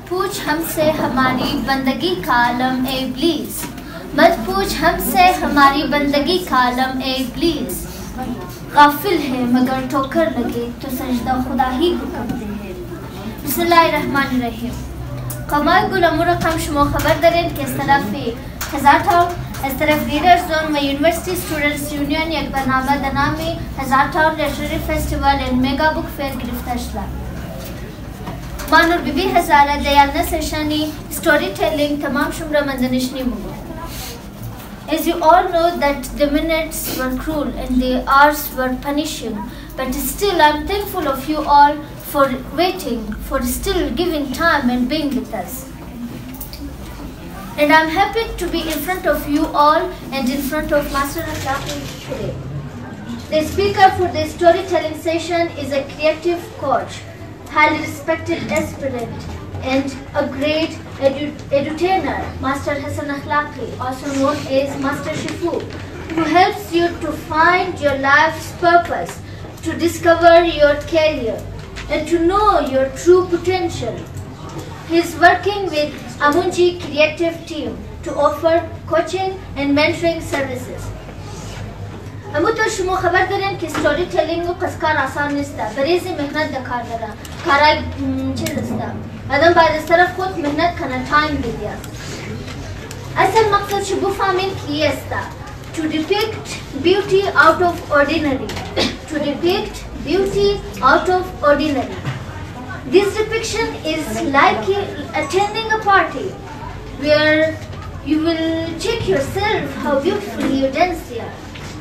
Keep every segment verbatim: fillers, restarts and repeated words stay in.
पूछ हमसे हमारी बंदगी का आलम ए इब्लीस, मत पूछ हमसे हमारी बंदगी का आलम ए इब्लीस। गाफिल है मगर ठोकर लगे तो सजदा खुदा ही को करते हैं। बिस्मिल्लाहिर्रहमानिर्रहीम। कमाल गुल अमूर कम शुमो खबर दरेन के सलाफी हजार टाउन as तरफ रीडर्स जोन में यूनिवर्सिटी स्टूडेंट्स यूनियन एक बरनामा दनामी हजार town literary festival and mega book fair गिरफ्तार शला मानूर बीबी हजारा दयालना सेशनी स्टोरी टेलिंग तमाम शुमरा मंजनिशनी मुगो। As you all know that the minutes were cruel and the hours were punishing, but still I'm thankful of you all for waiting, for still giving time and being with us. And I'm happy to be in front of you all and in front of Master Akhlaqi today. The speaker for the storytelling session is a creative coach, highly respected aspirant, and a great edu edutainer, Master Hassan Akhlaqi, also known as Master Shifu, who helps you to find your life's purpose, to discover your career, and to know your true potential. He is working with Amunji Creative Team to offer coaching and mentoring services. अमुतो शुमो खबर the rain कि story telling को कसकार आसान निस्ता बरेज़ी मेहनत दकार दरा काराई चीज़ निस्ता आदम बाद इस तरफ खुद मेहनत करना टाइम दे दिया। असल मकसद शुभु फामिन किए स्ता to depict beauty out of ordinary, to depict beauty out of ordinary. This depiction is like attending a party where you will check yourself how beautifully you dance there.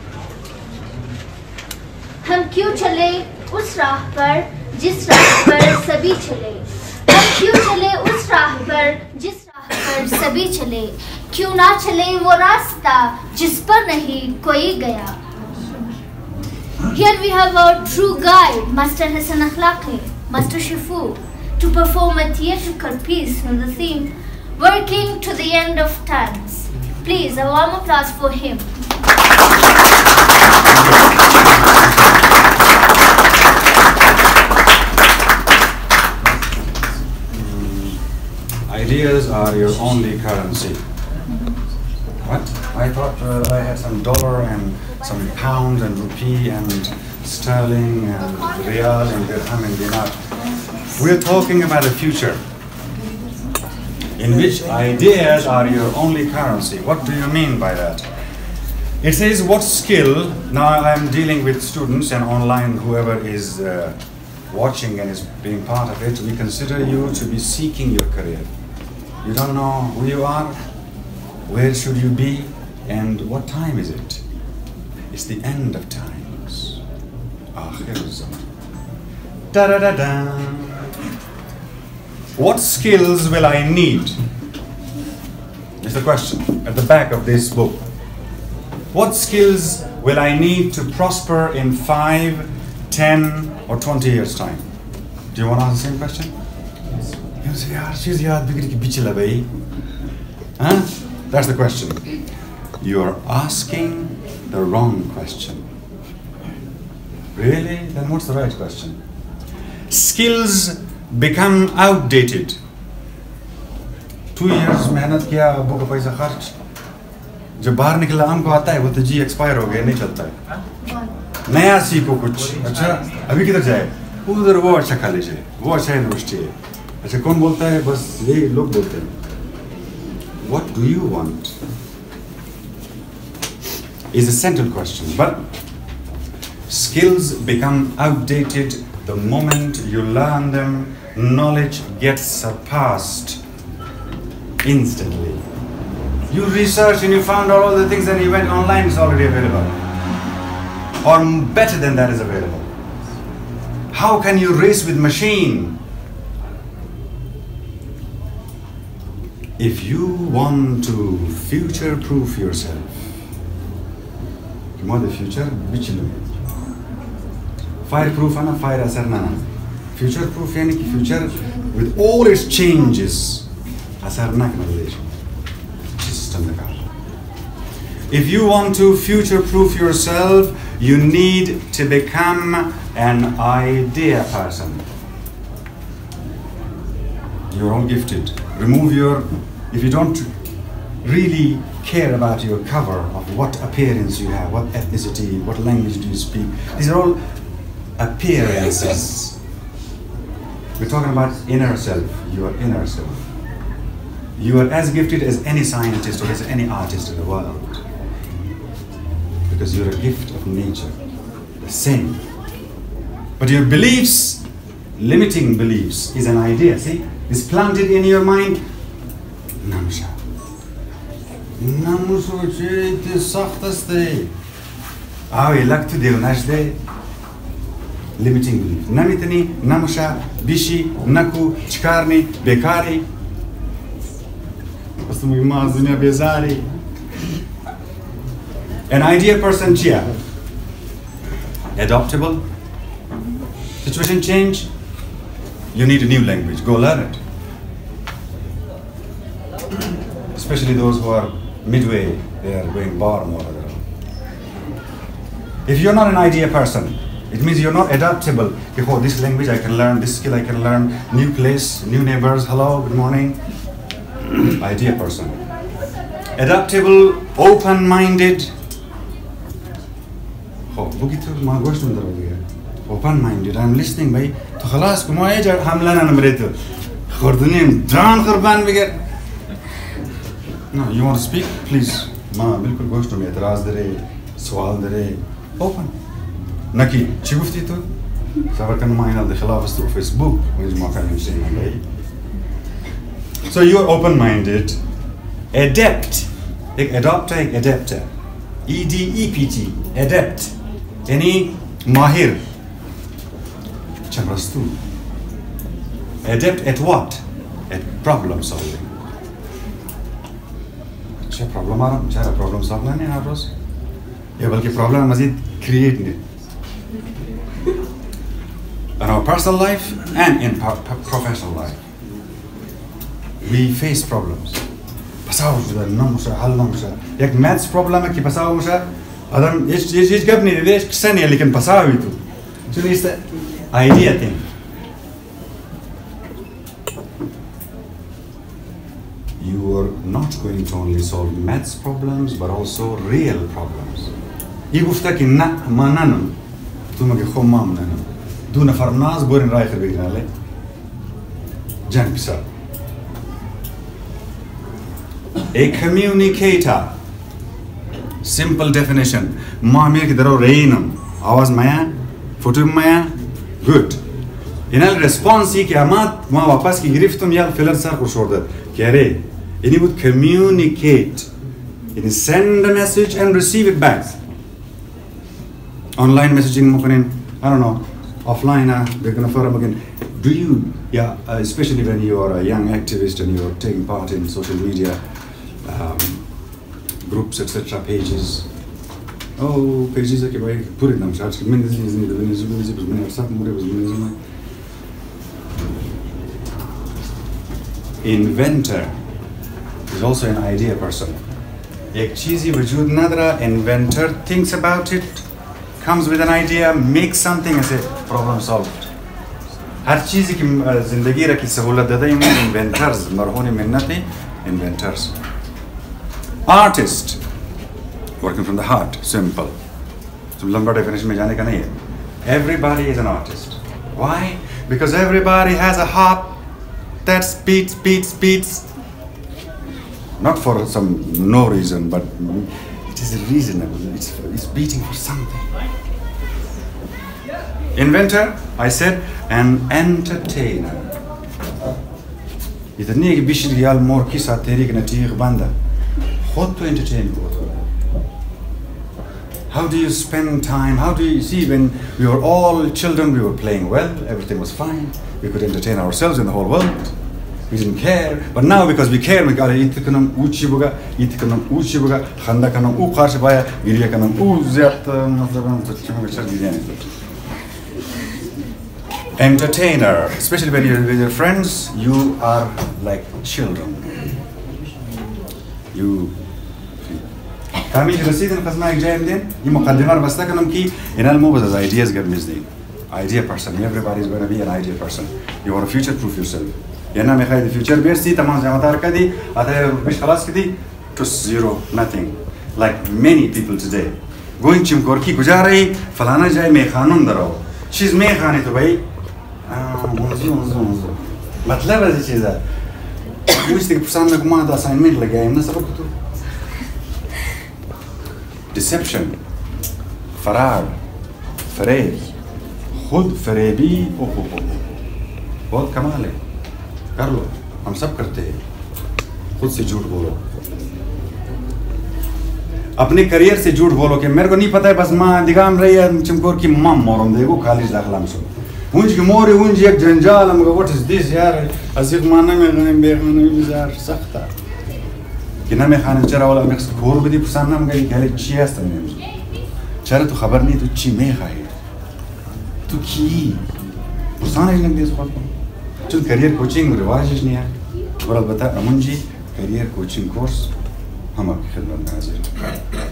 हम क्यों चले उस राह पर जिस राह पर सभी चले, हम क्यों चले उस राह पर जिस राह पर सभी चले, क्यों ना चले वो रास्ता जिस पर नहीं कोई गया। Here we have our true guide, Master Hassan Akhlaqi, Master Shifu, to perform a theatrical piece on the theme Working to the End of Times. Please, a warm applause for him. Ideas are your only currency. What? I thought uh, I had some dollar and some pound and rupee and sterling and real and dirham and dinar. We're talking about a future in which ideas are your only currency. What do you mean by that? It says what skill. Now I'm dealing with students and online, whoever is uh, watching and is being part of it. We consider you to be seeking your career. You don't know who you are, where should you be, and what time is it? It's the end of times. Akhir zaman. Da-da-da-da. What skills will I need? Is the question at the back of this book. What skills will I need to prosper in five, ten, or twenty years' time? Do you want to ask the same question? Huh? That's the question. You're asking the wrong question. Really? Then what's the right question? Skills become outdated. Two years मेहनत किया, अब्बू का पैसा खर्च, जब बाहर निकला हमको आता है वो तो जी एक्सपायर हो गया, नहीं चलता है। नया सीखो कुछ। अच्छा अभी किधर जाए? उधर वो अच्छा कॉलेज है, वो अच्छा यूनिवर्सिटी है। अच्छा कौन बोलता है? बस ये लोग बोलते हैं। What do you want? Is a central question. But skills become outdated the moment you learn them. Knowledge gets surpassed instantly. You research and you found out all the things and you went online, it's already available. Or better than that is available. How can you race with machine? If you want to future-proof yourself, come on, the future, which fire-proof, na fire asar na. Future-proof, yani ki future with all its changes, asar na knowledge. If you want to future-proof yourself, you need to become an idea person. You're all gifted. Remove your, if you don't really care about your cover of what appearance you have, what ethnicity, what language do you speak, these are all appearances. We're talking about inner self, your inner self. You are as gifted as any scientist or as any artist in the world. Because you're a gift of nature, the same. But your beliefs, limiting beliefs, is an idea, see? It's planted in your mind. Namusha. Namusha, it is softest day. Awi, like to do, Najde. Limiting belief. Namitani, Namusha, Bishi, Naku, Chkarni, Bekari. An idea person, chia. Adaptable. Situation change. You need a new language. Go learn it. Especially those who are midway, they are going bar more. If you're not an idea person, it means you're not adaptable. Oh, this language I can learn, this skill I can learn, new place, new neighbors, hello, good morning. Idea person. Adaptable, open-minded. Oh, open-minded. I'm listening, bhai. To khalas, kumo ay jar hamla na namreto. Khorduni dran kharban bigar. No, you want to speak? Please. Ma, bilkul gosh to me. Etraz dere, swal dere. Open. Naki, chigufti to? Sabar kan maina de khilaf to Facebook. Which ma kan you say, bhai? So you're open-minded, adept, adopt, adapter, E D E P T, adept, any mahir, chamrastu, adept at what? At problem solving. Cha problem aram, cha problem solving nahi aapros. Ye balki problem mazid create ne. In our personal life and in professional life. We face problems. Pasaw juda namusha hal namusha. Ek maths problem है कि pasaw musha. Adam इस इस इस कब नहीं देश किसान है लेकिन pasaw ही तो. So it's the idea thing. You are not going to only solve maths problems but also real problems. يقولك कि نا ما نانم. ثم كخم ما نانم. دون فرناز بورين رايح بيجنا له. جان بسال. A communicator. Simple definition. Ma mir ki daro reinam. Awaz maya, photo maya, good. Inal response ki amat ma wapas ki giriftum ya filar sar khurshorda. Kare. Ini would communicate. Ini send a message and receive it back. Online messaging mukhanin, I don't know. Offline, uh, they're gonna forum again. Do you, yeah, uh, especially when you are a young activist and you're taking part in social media, um, groups, et cetera, pages. Oh, pages, okay, boy, put it in them. Inventor is also an idea person. Ek cheesy wujud nadra, inventor thinks about it, comes with an idea, makes something and say, problem solved. हर चीज़ की ज़िंदगी रखी सहूलत देता है inventors मरहूनी मिन्नती inventors. Artist, working from the heart, simple. So लंबा definition में जाने का नहीं है. Everybody is an artist. Why? Because everybody has a heart that beats, beats, beats. Not for some no reason, but it is reasonable. It's, it's beating for something. Inventor, I said, an entertainer. इतनी एक बीस रियाल मोर की साथ तेरी की नतीजे बंदा. खुद तो entertain हो. How do you spend time? How do you see when we were all children, we were playing well, everything was fine. We could entertain ourselves in the whole world. We didn't care. But now because we care, we got to eat the kanam uchi buga, eat the kanam uchi buga, khanda kanam u kharsh baya, giriya kanam u ziyat mazdaran tachima chal giriya. Entertainer, especially when you're with your friends, you are like children. You. Kami rasid in qasma ek jayem din. Ye muqaddimar basta kanam ki inal mo bas ideas gar mizdin. Idea person. Everybody is going to be an idea person. You want to future-proof yourself. يعني أنا خايف future بيرسي تمام زي ما تعرف كذي هذا مش خلاص كذي to zero nothing like many people today going chim korki गुजारे फलाना जाए मैं खानून दराओ चीज़ मैं खाने तो भाई आह मुझे मुझे मुझे मतलब ऐसी चीज़ है मुझे एक पर्सन ने कुमार दा assignment लगा है ना सबक तो deception फरार फरेब खुद फरेबी ओ हो हो बहुत कमाल है कर लो हम सब करते हैं खुद से झूठ बोलो अपने करियर से झूठ बोलो कि मेरे को नहीं पता है बस माँ दिखाम रही है चिमकोर की माँ मोरम देखो कॉलेज दाखला में सुन उन्ज की मोरे उन्ज एक जंजाल हम व्हाट इज दिस यार अजीब माना में गए बेखाने में यार सख्त है कि ना मैं खाने चरा वाला मैं खोर बदी पसंद ना मैं गले चियास तने चरा तो खबर नहीं तो ची में खाए तो की पसंद है लग दिस बात चल करियर कोचिंग रिवाज नहीं है और बता Aman ji career coaching course हम आपकी खिदमत में हाजिर हैं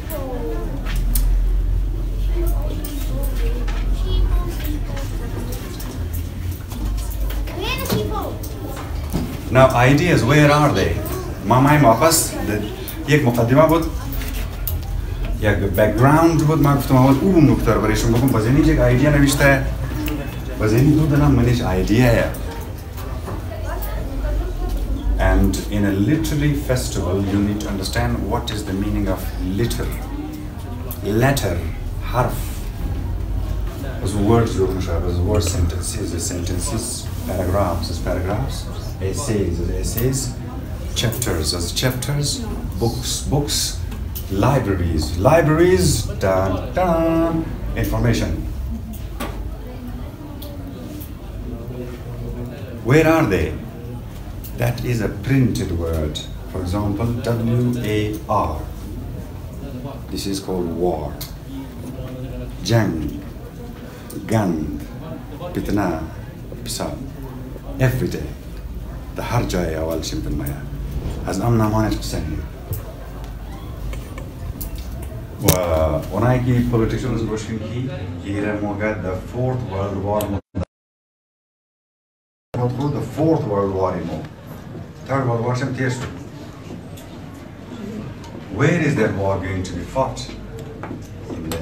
Now ideas, where are they? मामाई वापस एक मुकदमा बहुत या background बहुत मार्फ तो मावल ऊब नुक्तर बरेशुं बकुम बज़ेनी जेक idea नविश्ता है बज़ेनी दो दना मनीष idea है and in a literary festival you need to understand what is the meaning of liter letter harf as words जो मुशाब as word sentences as sentences paragraphs as paragraphs essays as essays chapters as chapters books books libraries libraries dun, dun, information where are they? That is a printed word. For example, W A R. This is called war. Jang, gun, pitna, pisab. Every day. The harjaya wal shimpin maya. As amna managed to send you. When I keep politicians rushing he, here Mogad, the fourth world war. The fourth world war in more. Third World War some tears. Where is that war going to be fought? In the,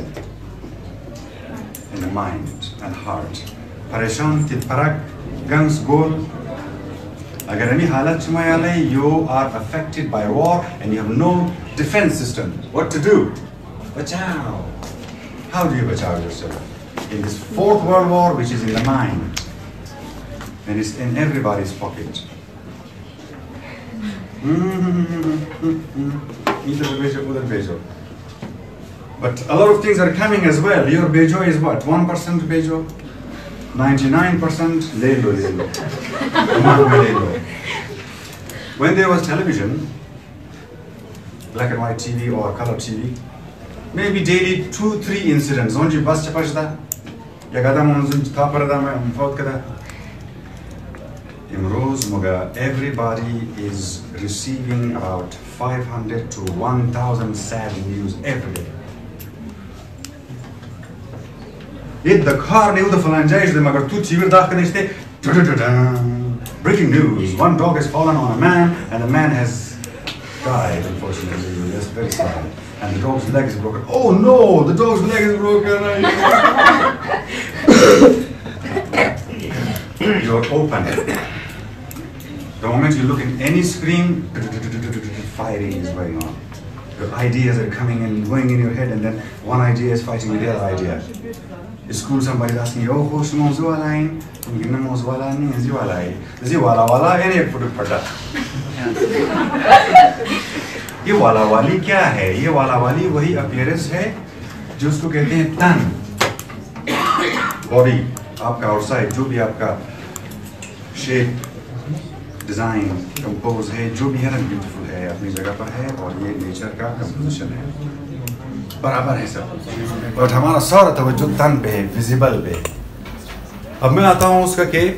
in the mind and heart. Pareshan tilparak guns goal. Agar any halat chumayale, you are affected by war and you have no defense system. What to do? Bachao. How do you bachao yourself? In this fourth world war, which is in the mind, and it's in everybody's pocket. But a lot of things are coming as well. Your bejo is what? one percent bejo? ninety-nine percent lelo lelo. When there was television, black and white T V or color T V, maybe daily two, three incidents. Onji bus chapashda, yagada monzun taparada me mfot kada. Imroz Muga, everybody is receiving about five hundred to one thousand sad news every day. If the car knew the phalangites, the magar tu chivir dakhne breaking news: one dog has fallen on a man, and the man has died. Unfortunately, that's very sad. And the dog's leg is broken. Oh no, the dog's leg is broken. You're open. The moment you look at any screen, firing is going on. Your ideas are coming and going in your head, and then one idea is fighting with the other idea. In school, somebody is asking you, oh, who's Mawzu Alain? I'm going to Mawzu Alain, is you Alain? Is you Wala Wala? Any of the Pada. ये वाला वाली क्या है? ये वाला वाली वही appearance है जो उसको कहते हैं तन, body, आपका outside, जो भी आपका shape, design, compose है, जो भी है ना beautiful है, अपनी जगह पर है और ये nature का composition है, बराबर है सब। और हमारा सारा तवज्जो तन पे है, visible पे। अब मैं आता हूँ उसका के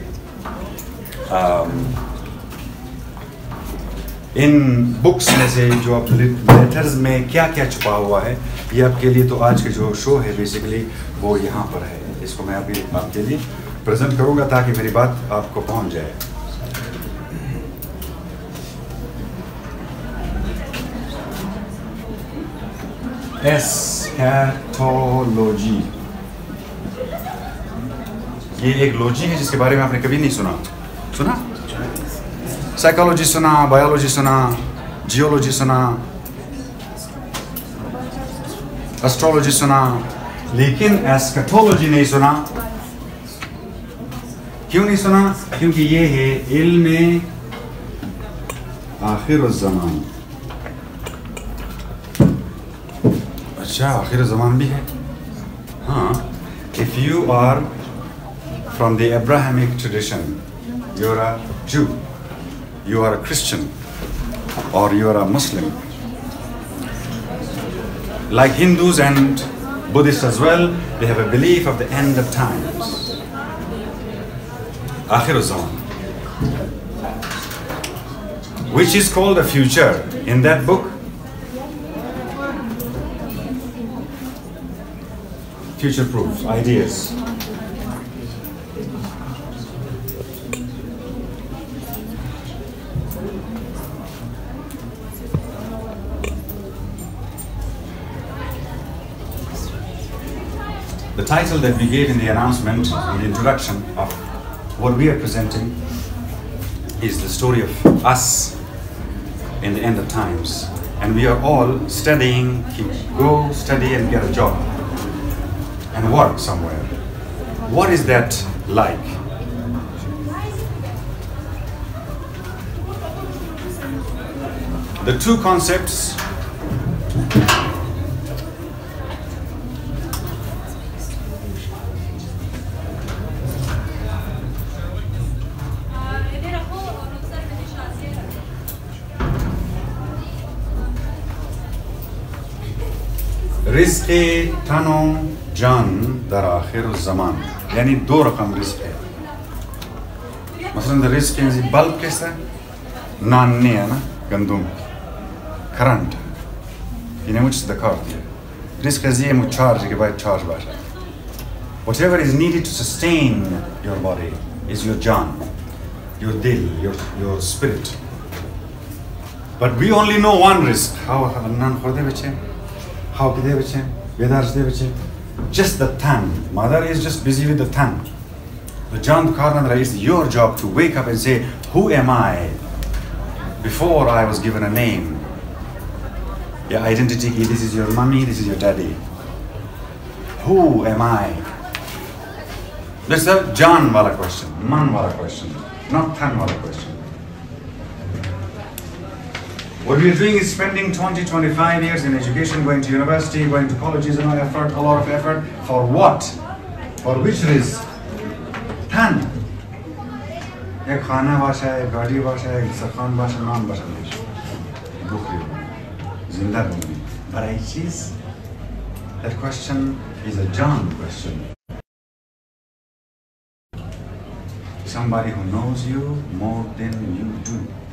इन बुक्स में से जो आप लेटर्स में क्या क्या छुपा हुआ है, ये आपके लिए तो आज के जो शो है बेसिकली वो यहाँ पर है। इसको मैं अभी आपके लिए प्रेजेंट करूँगा ताकि मेरी बात आपको पहुँच जाए। एस्कैटोलॉजी, ये एक लॉजी है जिसके बारे में आपने कभी नहीं सुना। सुना? साइकोलॉजी सुना, बायोलॉजी सुना, जियोलॉजी सुना, एस्ट्रोलॉजी सुना, लेकिन एस्कैटोलॉजी नहीं सुना। क्यों नहीं सुना? क्योंकि ये है इल्म आखिरुज़्ज़मान। अच्छा, आखिरुज़्ज़मान भी है। हाँ, if you are from the Abrahamic tradition, you are a Jew, you are a Christian, or you are a Muslim, like Hindus and Buddhists as well, they have a belief of the end of times, Akhir-uz-Zaman, which is called the future. In that book, future proof, ideas. The title that we gave in the announcement, in the introduction of what we are presenting, is the story of us in the end of times. And we are all studying, go study and get a job and work somewhere. What is that like? The two concepts रिज़्क़ तनो जान दर आखिरुज़्ज़मान, यानी दो रकम रिज़्क़ है। मसलन रिज़्क़ है bulb कैसा है, नान्ने है ना, गंदुम, करंट, इन्हें मुझे दकार दिया। रिज़्क़ है मुझे चार्ज के बाद चार्ज बाशा। Whatever is needed to sustain your body is your jaan, your dil, your your spirit. But we only know one risk. How nan khode bache, how kide bache, vedars de bache. Just the tongue. Mother is just busy with the tongue. The jaan karnandra is your job to wake up and say, who am I? Before I was given a name. Your identity. This is your mommy. This is your daddy. Who am I? That's a jaan wala question, man wala question, not tan wala question. What we are doing is spending twenty, twenty-five years in education, going to university, going to colleges, and all effort, a lot of effort. For what? For which risk? Tan. एक खाना भाषा है, गाड़ी भाषा है, सखान भाषा, नाम भाषा नहीं। दुखी हो, जिंदा रहूँगी। But I choose. That question is a jaan question. Somebody who knows you more than you do,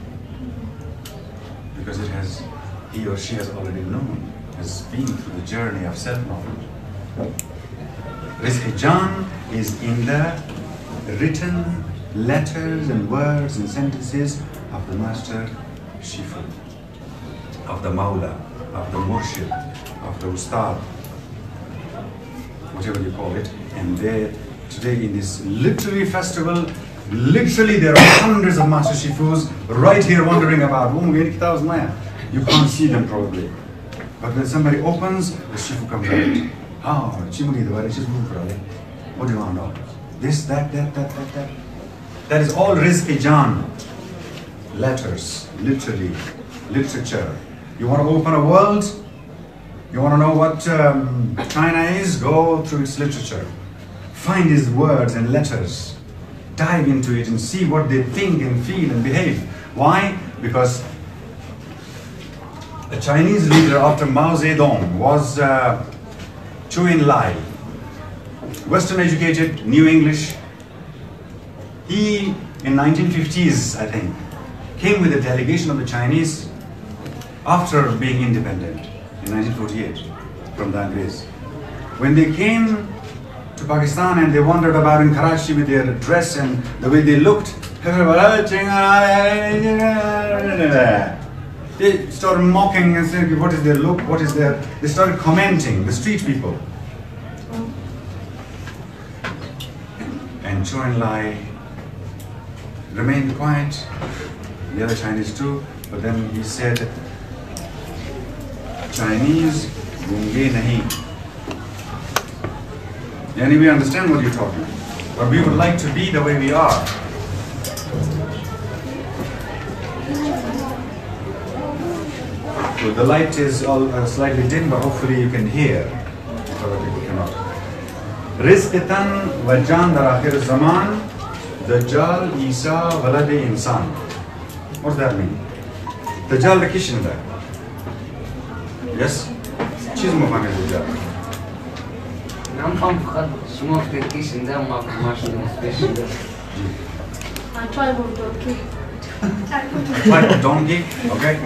because it has, he or she has already known, has been through the journey of self-knowledge. Rizq Jaan is in the written letters and words and sentences of the Master Shifu, of the Mawla, of the Murshid, of the Ustad, whatever you call it. And there, today in this literary festival, literally there are hundreds of Master Shifus right here wondering about, oh, you can't see them probably. But when somebody opens, the Shifu comes out. Oh, what do you want to know? This, that, that, that, that, that. That is all Rizq Jaan. Letters, literally, literature. You want to open a world? You want to know what um, China is? Go through its literature. Find these words and letters. Dive into it and see what they think and feel and behave. Why? Because a Chinese leader after Mao Zedong was uh, Zhou Enlai, Western educated, knew English. He, in nineteen fifties, I think, came with a delegation of the Chinese after being independent in nineteen forty-eight from the Angrez. When they came to Pakistan and they wandered about in Karachi with their dress and the way they looked, they They started mocking and saying, what is their look, what is their... They started commenting, the street people. And Zhou Enlai remained quiet, the other Chinese too, but then he said, Chinese gunge nahi. Yani we understand what you're talking about, but we would like to be the way we are. So the light is all uh, slightly dim, but hopefully you can hear. Other people cannot. Rizqatan wa jan dar akhir zaman, Dajjal Isa walad insan. What does that mean? Dajjal the kishin there. Yes? Cheese mufane Dajjal. Nam fam faqat shuma fi kishin da ma mashni special. I try to donkey. Like a donkey, okay?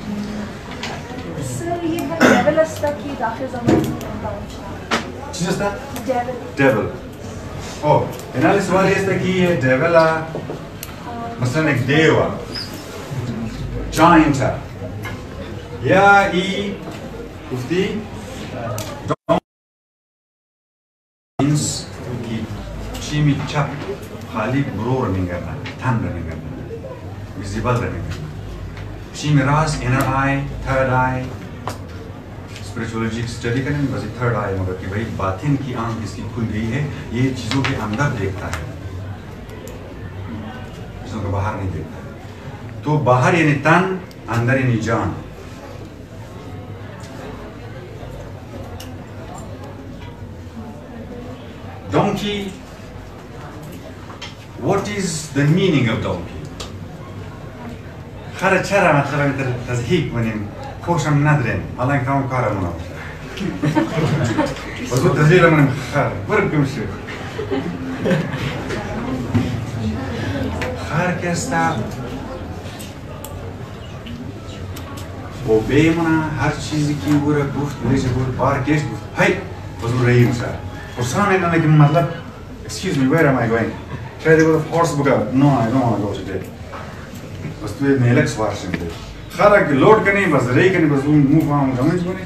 Sir ये है devil अस्ता की दाखिल ज़मान Cheese is that? Devil Devil. Oh, inali swali este ki je devila, مثلا nek deva, giant. Ya i ufti means ki chimi chap khali bro running करना, tan running करना, visible running करना. Chimi ras inner eye, third eye. Spirituality study करें बस third आई मगर कि भाई बातिन की आंख इसकी खुल गई है, ये चीज़ों के अंदर देखता है, चीज़ों को बाहर नहीं देखता है. तो बाहर यानी तन, अंदर यानी जान. Donkey, what is the meaning of donkey? خرج شرع مثلا مثل تزهيق من خوشم ندرين، الله يكرمك كارمنا. بس هو تزهيق من خار، برب كم شيء. خار كستا، وبيمنا هر چیزی کی بوره گفت، میشه بود بار کش بود. هی، بس هو رهی میشه. پرسان اینا نگیم مطلب، excuse me, where am I going? شاید بود horse بگه، no, I don't want to go today. بس تو یه نیلک سوار شدی. خارج لود کنی بس رای کنی بس اون مو فهم جامعه کنی.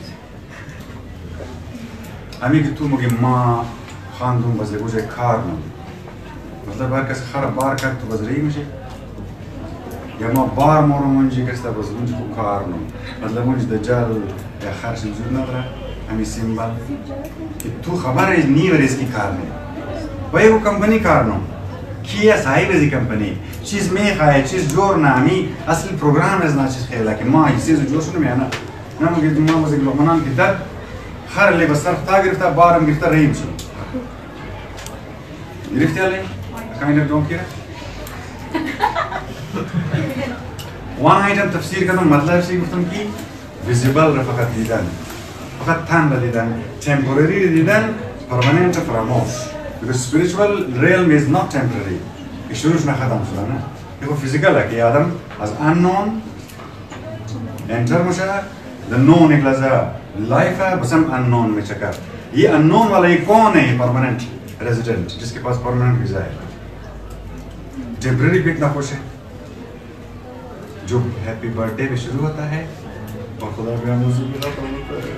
امی که تو مگه ما خاندون بس لگوجه کار نم. مثلا بار کس خراب بار کرد تو بس رای میشه. یا ما بار مورو منجی کستا بس منجی کو کار نم. مثلا منجی دجال یا خارج وجود نداره. امی سیمبل. که تو خبر نی وریز کی کار نی. وای او کمپانی کار نم. کیا صاحب ازی کمپانی. چیز میخواه، چیز جور نمی، اصل پروگرام از ناچیز خیلی که ما چیز جور شنو میانه. نمو گفتم ما واسه لقمانان کدت، خر اللي بس صرف تا گرفته بارم گرفته ریم شد. گرفتی علی؟ kind of don't care. وان ایتم تفسیر کردم مطلب چی گفتم کی؟ visible را فقط دیدن، فقط تن را دیدن، temporary دیدن، permanent فراموش. Because spiritual realm is not temporary. شروعش نخدم شده نه. یه فیزیکال که آدم از unknown enter میشه، the known एक लजा life है बस हम unknown में चक्कर. ये unknown वाला एक कौन है permanent resident जिसके पास permanent वीज़ा है. temporary कितना खुश है? जो happy birthday में शुरू होता है और खुदा भी हमें उसी मिला तो होता है.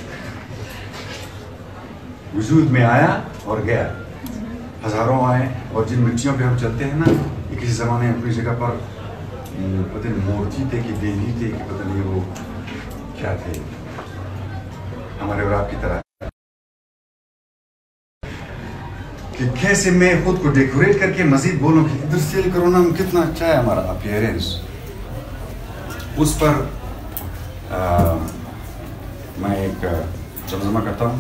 वजूद में आया और गया. हजारों आए और जिन मिट्टियों पे हम चलते हैं ना, ये किसी ज़माने में अपनी जगह पर पता नहीं मूर्ति थे कि देवी थे कि पता नहीं वो क्या थे, हमारे और आपकी तरह. कि कैसे मैं खुद को डेकोरेट करके मजीद बोलूं कि इधर सेल करो ना, कितना अच्छा है हमारा अपीयरेंस. उस पर आ, मैं एक तर्जुमा करता हूँ.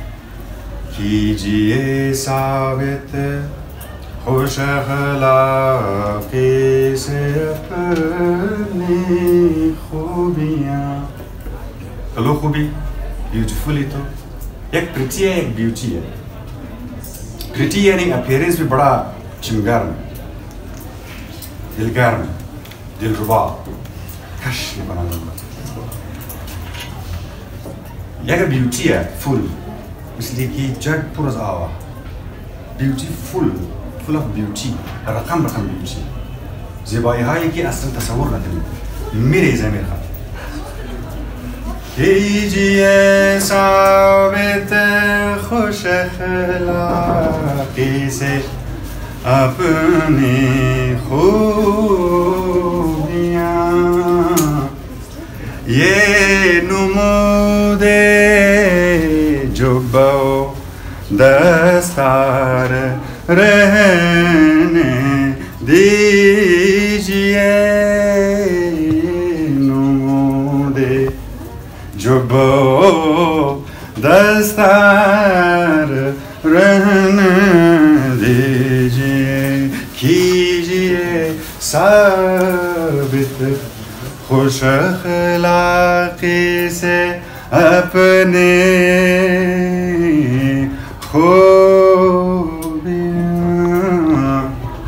कीजिए साबित खुश अखलाक़ी से अपनी खूबियाँ. हेलो खूबी, ब्यूटीफुल ही तो एक प्रिटी है, एक ब्यूटी है. प्रिटी यानी अपीयरेंस भी बड़ा चिमगार में, दिलगार में, दिलरुबा, कश नहीं बना लूँगा. यह ब्यूटी है फुल, इसलिए कि जग पूरा आवा beautiful, full of beauty, रकम रकम beauty. ज़िबाई हाई की असल तस्वुर न करें. मेरे ज़मीर का कीजिए साबित खुश अखलाकी से अपनी खूबियाँ ये नुमूदे जुब्बो दस्तार रहने दीजिए नुमूदे जुब्बो दस्तार रहने दीजिए कीजिए साबित खुश अखलाकी से अपने खूबियाँ.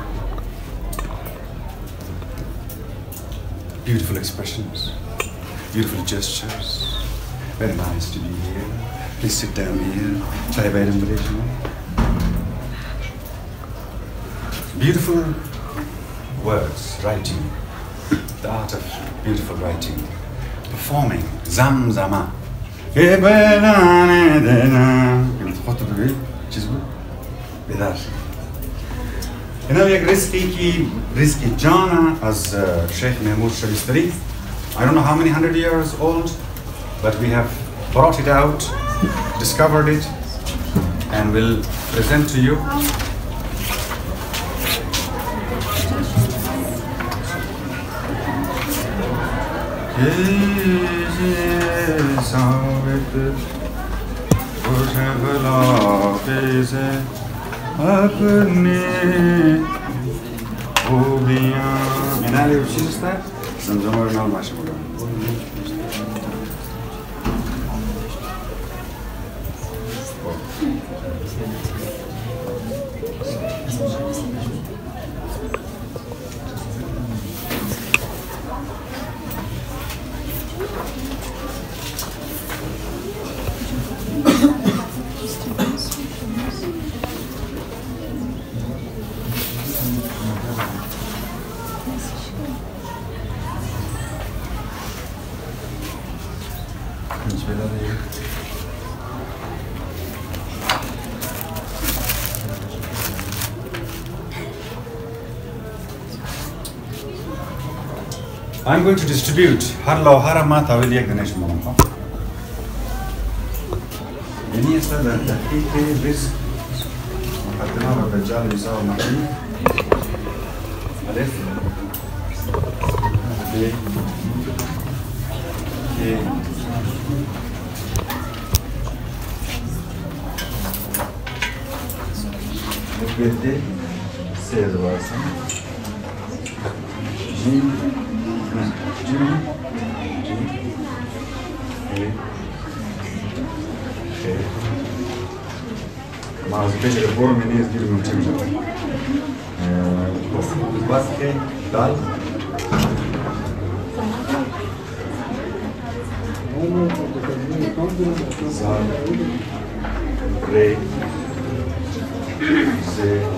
Beautiful expressions, beautiful gestures. Very nice to be here. Please sit down here. Try by invitation. Beautiful words, writing, the art of beautiful writing, performing, zamzama. اینا یک ریسکی که ریسکی جانا از شیخ محمود شبیستری. I don't know how many hundred years old, but we have brought it out, discovered it, and will present to you. अपने खूबियाँ इनाले विशेषता संजमर नाल भाषा बोलो. I'm going to distribute har lawhara mata with the donation money. Any is that the key is Fatima Bajal is our money. Alef. Okay. Okay. Birlikte seyir varsın. Jim, Jim, Jim, okay. Mas beşe boru meniz girmiyor çünkü. Basket, dal. Zal, re. Z,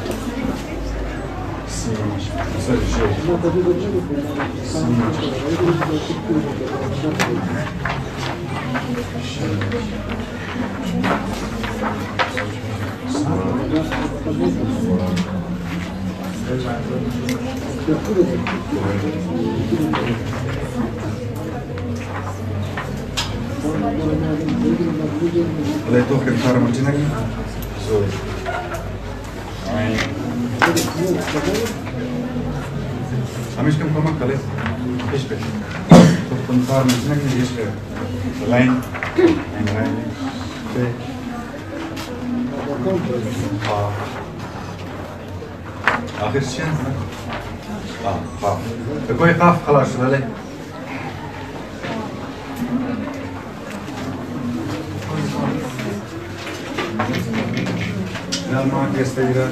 Sim, Sergio, Sim, le toca fare marginali? Zoi. Amici că-mi comand căle, paisprezece. Tot când fac marginali, ești că line, line, pe, a, آخر چی هست؟ آه، قاف. بگوی قاف خلاص شده. نه ما کسی دیگر.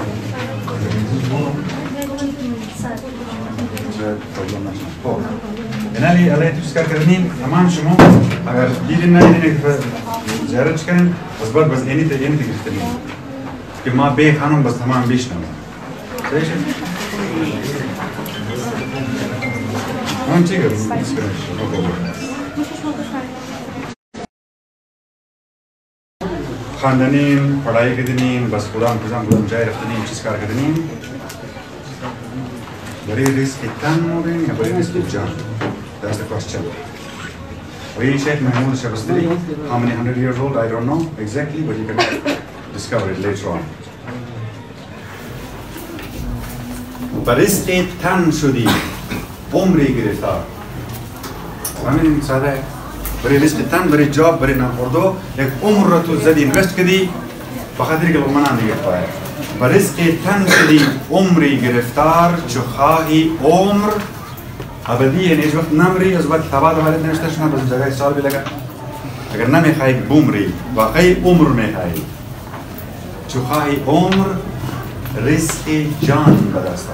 خب. اینالی علیه تو سکار کردیم. تمام شما. اگر دیدین نه دیدین که زیارت کنین، بس بعد بس اینی تا اینی تگرفتیم. که ما به خانم بس تمام بیش نمیم. Deixa. Antiga, खानदानीन पढ़ाई के दिनीन बस कुरान कुरान कुरान जाए रफ्तनीन चीज़ car के दिनीन बड़ी risk इतन हो गए या बड़ी रिस्क जान that's the question. We Sheikh Mahmoud Shabastari, how many hundred years old I don't know exactly, but you can discover it later on. बरिस्के तन शुदी उम्री गिरफ्तार हमें सादा है बरे रिस्क तन बरे जॉब बरे ना पढ़ो एक उम्र तो ज़्यादा इन्वेस्ट करी बखातिर के मना नहीं कर पाए बरिस्के तन शुदी उम्री गिरफ्तार चुखाही उम्र अबदी है इस वक्त नमरी उस वक्त तबाद वाले ने स्टेशन पर जगह साल भी लगा अगर ना में खाई बुमरी वाकई उम्र में खाई चुखाही उम्र रिस्क जान बदस्ता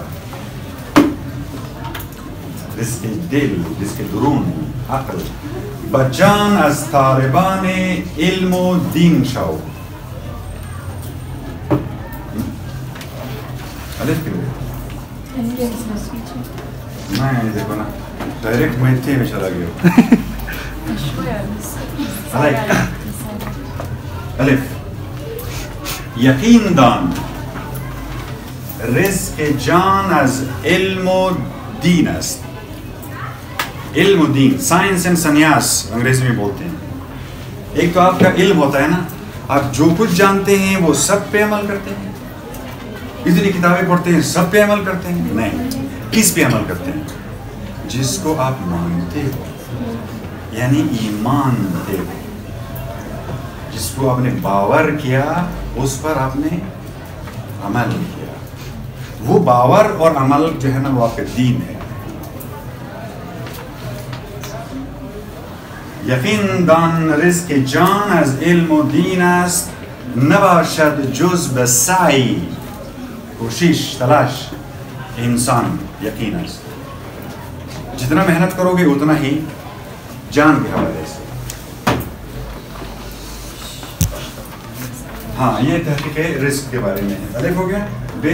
रिस्क दिल रिस्क दुरून अकल बजान از طالبان علم و دین شو الف क्यों मैं देखो ना डायरेक्ट मैं थे में चला गया الف यकीन दान रिस्क जान از علم و دین است इल्म और दीन साइंस एंड संन्यास अंग्रेजी में बोलते हैं एक तो आपका इल्म होता है ना आप जो कुछ जानते हैं वो सब पे अमल करते हैं इतनी किताबें पढ़ते हैं सब पे अमल करते हैं नहीं किस पे अमल करते हैं जिसको आप मानते हो यानी ईमान दे जिसको आपने बावर किया उस पर आपने अमल किया वो बावर और अमल जो है ना वो आपका दीन है यकीन दान रिस्क जान از علم و دین است نباشد جز به سعی کوشش تلاش इंसान यकीन است जितना मेहनत करोगे उतना ही जान के हवाले से हाँ ये तहकीक रिस्क के बारे में है अलिफ हो गया बे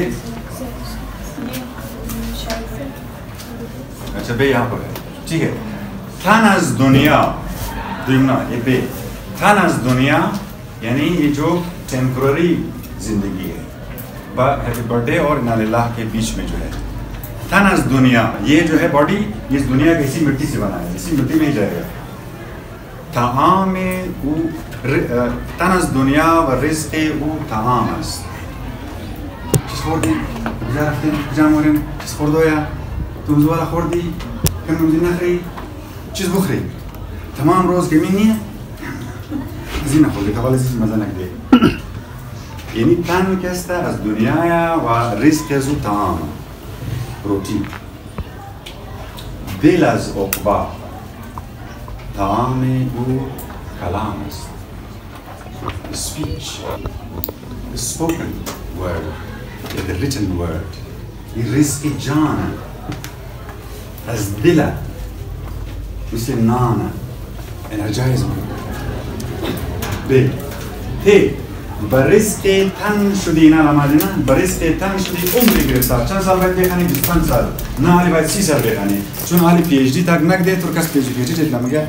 अच्छा बे यहाँ पर है ठीक है थान az दुनिया दुनिया ये बे थान az दुनिया यानी ये जो टेम्पररी जिंदगी है हैप्पी बर्थडे और नालिल्लाह के बीच में जो है थान az दुनिया ये जो है बॉडी इस दुनिया की इसी मिट्टी से बना है इसी मिट्टी में ही जाएगा ताआम उ थान az दुनिया व रिज़्क़ उ ताआम است چیز خوردی؟ کجا رفتیم؟ کجا موریم؟ چیز خوردویا؟ تو زوالا خوردی؟ کم نمیدی نخری؟ چیز بخری؟ تمام روز کمی نیه؟ زی نخوردی که زی مزه نکده یعنی تن کسته از دنیا و رزق از او تمام روتی دل از عقبا تمام او کلام است speech the spoken word the written word این رزق جان از دل مثل نان energize به ته برزق تن شدی نه نمازینا برزق تن شدی عمری گرفتار چند سال باید بخونی بیست و پنج سال نه حالی باید سی سال بخونی چون حالی پی اچ دی تک نکده تو کس پی اچ دی پی اچ دی نمیگه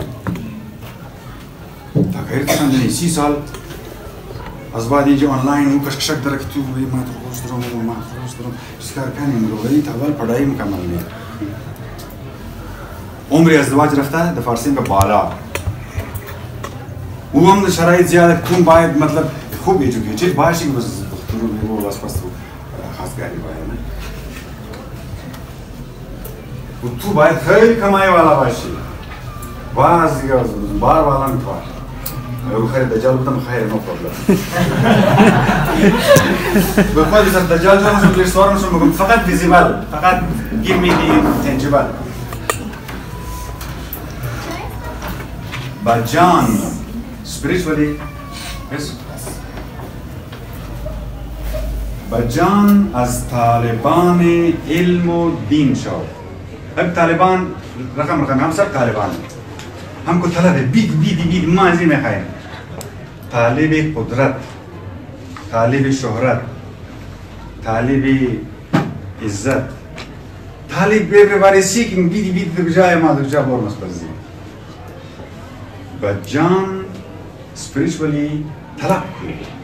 تا غیر خواندنی سی سال از بعد اینجا آنلاین او کش کشک درک تو وی ما تو خوش درم و ما خوش درم چیکار کنیم رو ولی تا اول پڑھائی مکمل نیست عمر ازدواج رفته در فارسی به بالا او هم شرایط زیاده تون باید مطلب خوب ایجوکیچر باشی که بس دکتر میگو واس پس تو خاصگاری باید نه و تو باید خیلی کمای والا باشی باز دیگه بار والا میتوار او خیر دجال بودم خیر نو پرابلم به خود از دجال جان شو لیستوارم شو میگم فقط ویزیبل فقط give me the tangible Bajan, spiritually, yes. Bajan از طالبان علم و دین شو. अब तालिबान रकम रकम हम सब तालिबान हैं. हमको तलब है बीत बीत बीत माजी में खाए. तालिब कुदरत, तालिब शोहरत, तालिब इज्जत, तालिब everybody seeking बीत बीत बजाय माधुर जा बोल मस्पज़ी. But John spiritually talakku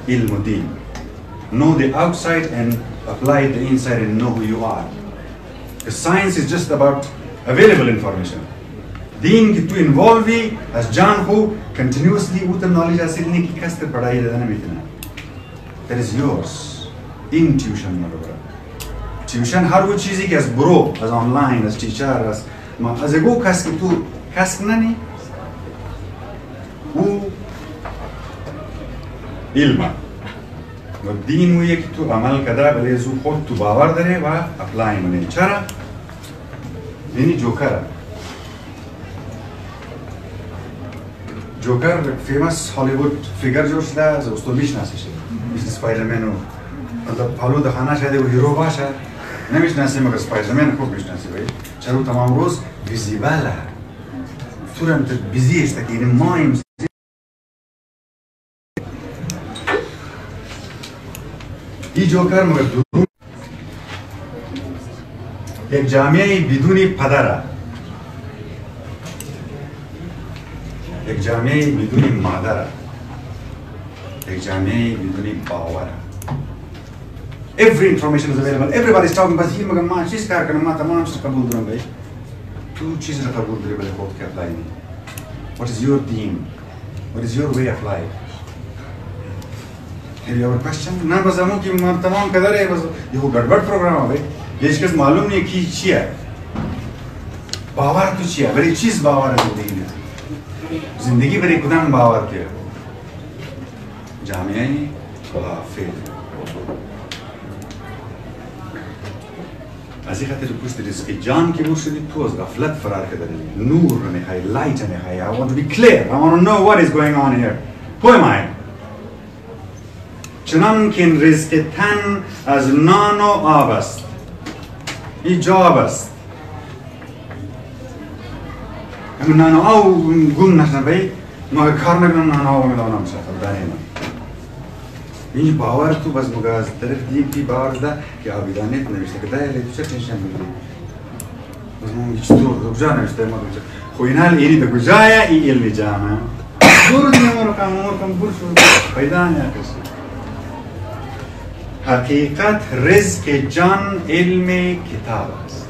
ilm din. Know the outside and apply the inside and know who you are. Because science is just about available information. Deen ki tu involve as jaan ho continuously utam knowledge hasil nahi ki kaste padhai redana mitna. That is yours. In tuition madara. Tuition har wo cheezi ki as bro, as online, as teacher, as ma as ego kas ki tu kas nani wo ilma. و دین ویه که تو عمل کده بله زو خود تو باور داره و اپلای منه. چرا؟ یعنی جوکره. جوکر فیمس هالیوود فیگر جور شده از استو میشناسی شده. مثل سپایدرمن و مطلب حالو دخانه شده و هیرو باشه نمیشناسی مگر سپایدرمن خوب میشناسی باید. چرا تمام روز ویزیبله. طورم تو بیزی است که این مایم این جوکر مگر درون یک جامعه بدون پدره، یک جامعه بدون مادره، یک جامعه بدون باوره. Every information is available. Everybody is talking about here. مگر ما چیز کار کنم ما تمام چیز قبول دارم بایی. تو چیز را قبول داری بله خود که اپلای نی. What is your deen? What is your way of life? Have you ever questioned? ना बस हमों की मर तमाम कदर है बस ये वो गड़बड़ प्रोग्राम है ये इसके मालूम नहीं कि चिया बावर तो चिया बड़ी चीज़ बावर है जिंदगी में जिंदगी बड़ी कुदान बावर के जामिया ही काफिर ऐसी खातिर पूछते हैं कि जान की वो शुद्ध ठोस गफलत फरार कदर है नूर ने खाई लाइट ने खाई I want to be clear I want to know what is going on here who am I چنان که این رزق تن از نان و آب است این جاب است همین نان و آب گم نشن بایی ما کار نکنم نان و آب میدانم شد دانه من این باور تو بس مگه از طرف دیم که باور ده که آبیدانیت نوشته که دایلی تو چه تنشن میگیری بس ما هیچ طور کجا نوشته ما کجا خوینال اینی به کجایا این علمی جامعه دور دیم رو کام رو کام بور شد پیدا نیا کسی حقیقت رزق جان علم کتاب است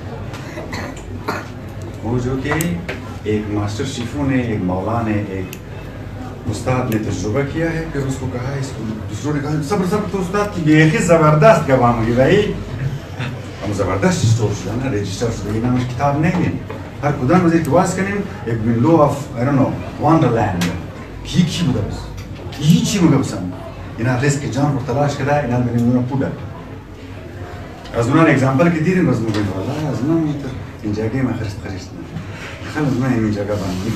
वो जो कि एक मास्टर शेफों ने एक मौला ने एक उस्ताद ने तजुर्बा किया है फिर उसको कहा इसको दूसरों ने कहा सब्र सब्र तो उस्ताद की बेहद ज़बरदस्त गवाह मुझे भाई हम ज़बरदस्त स्टोर शुदा ना रजिस्टर शुदा ये नाम किताब नहीं है हर खुदा मुझे दुआस करने एक window of I don't know wonderland ही की मतलब ही की मतलब सम इना रिस्क जान को तलाश करा इना मैंने मुझे पूरा अज़ुना एग्जांपल की दी थी बस मुझे वाला अज़ुना मुझे इन जगह में खर्च खर्च خلاص ما هي جگہ بنی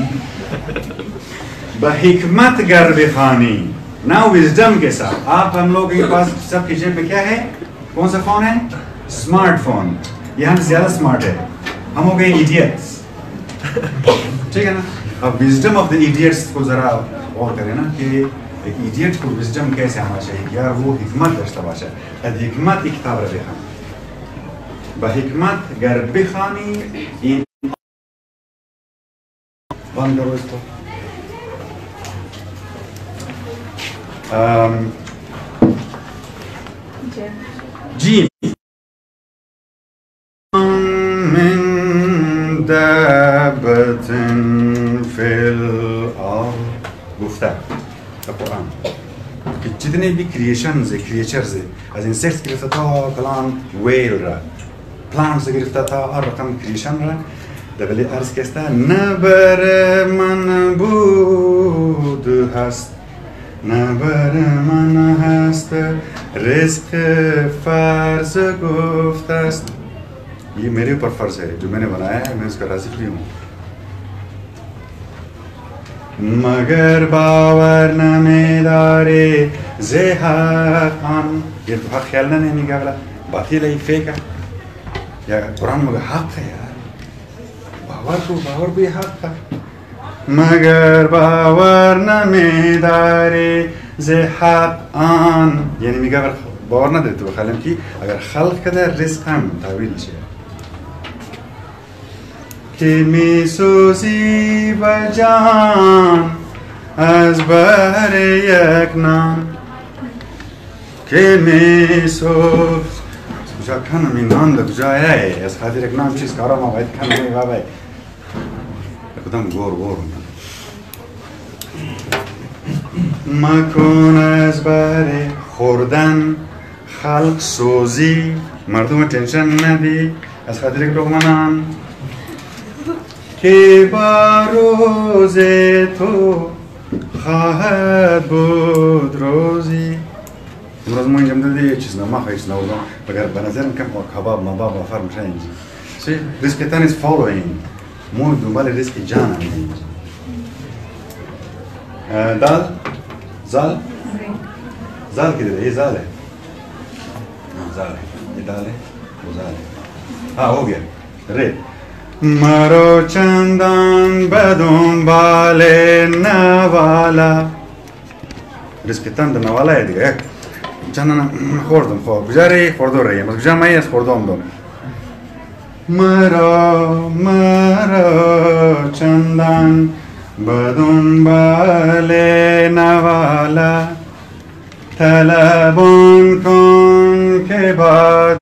بحکمت گر بخانی now wisdom के साथ आप हम लोग के पास सबके जेब में क्या है कौन सा फोन है स्मार्टफोन ये हम ज्यादा स्मार्ट है हम हो गए idiots ठीक है ना अब wisdom of the idiots को जरा और करें ना कि एक idiot को wisdom कैसे आना चाहिए यार वो हिकमत दर्शता बाशा अद हिकमत एक किताब रहे हम बहिकमत गर बखानी इन बंद करो इसको जी من دابة في الأرض گفته القرآن कि जितने भी क्रिएशंस है क्रिएचर्स है आज इंसेक्ट्स गिरफ्ता था कलाम वेल रहा प्लांट्स गिरफ्ता था और रकम क्रिएशन रहा دبلی عرض کسته نبر من بود هست نبر من هست رزق فرض گفت است ये मेरे ऊपर फर्ज है जो मैंने बनाया है मैं उसका राज़ी भी हूँ मगर बावर न में दारे ज़ेहान ये तो हक़ ख्याल ना नहीं क्या बोला बातिल है फेक है या कुरान मगर हक़ है यार बावर को बावर भी हक़ था मगर बावर न में दारे ज़ेहान यानी मैं क्या बावर ना देते हो खालिम की अगर खल्क़ कदर रिस्क हम तावील चाहिए कि मिसोसी बजान از بر یک نام که میسوز کجا کنم این نان در کجا هی از خاطر یک نام چیز کارا ما باید کنم ای بابای کدام گور گور مکن از بر خوردن خلق سوزی مردم تنشن ندی از خاطر یک لقمه که با روز تو خواهد بود روزی امروز ما اینجا مدده یه چیز نما خواهیش نوردم بگر به نظرم کم کباب مباب و فرم شا اینجا چه؟ ریسکتان is following ما دنبال ریسک جان هم اینجا دال زال زال که دیده یه زاله زاله یه داله و زاله ها هو گیا ری مرا چندان به دنبال نوالا ریسکتان در نوالا دیگه چندان خوردم خواب بجاری خوردو ریم از بجار مایی از خوردم دم مرا مرا چندان به دنبال نوالا طلبان کن که باد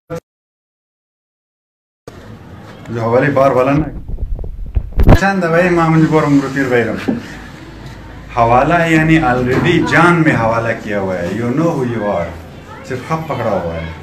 حوالی بار بالا نک چند دوائی معمولی بارم رو پیر بیرم حوالا یعنی already جان میں حوالا کیا ہوا ہے you know who you are صرف خط پکڑا ہوا ہے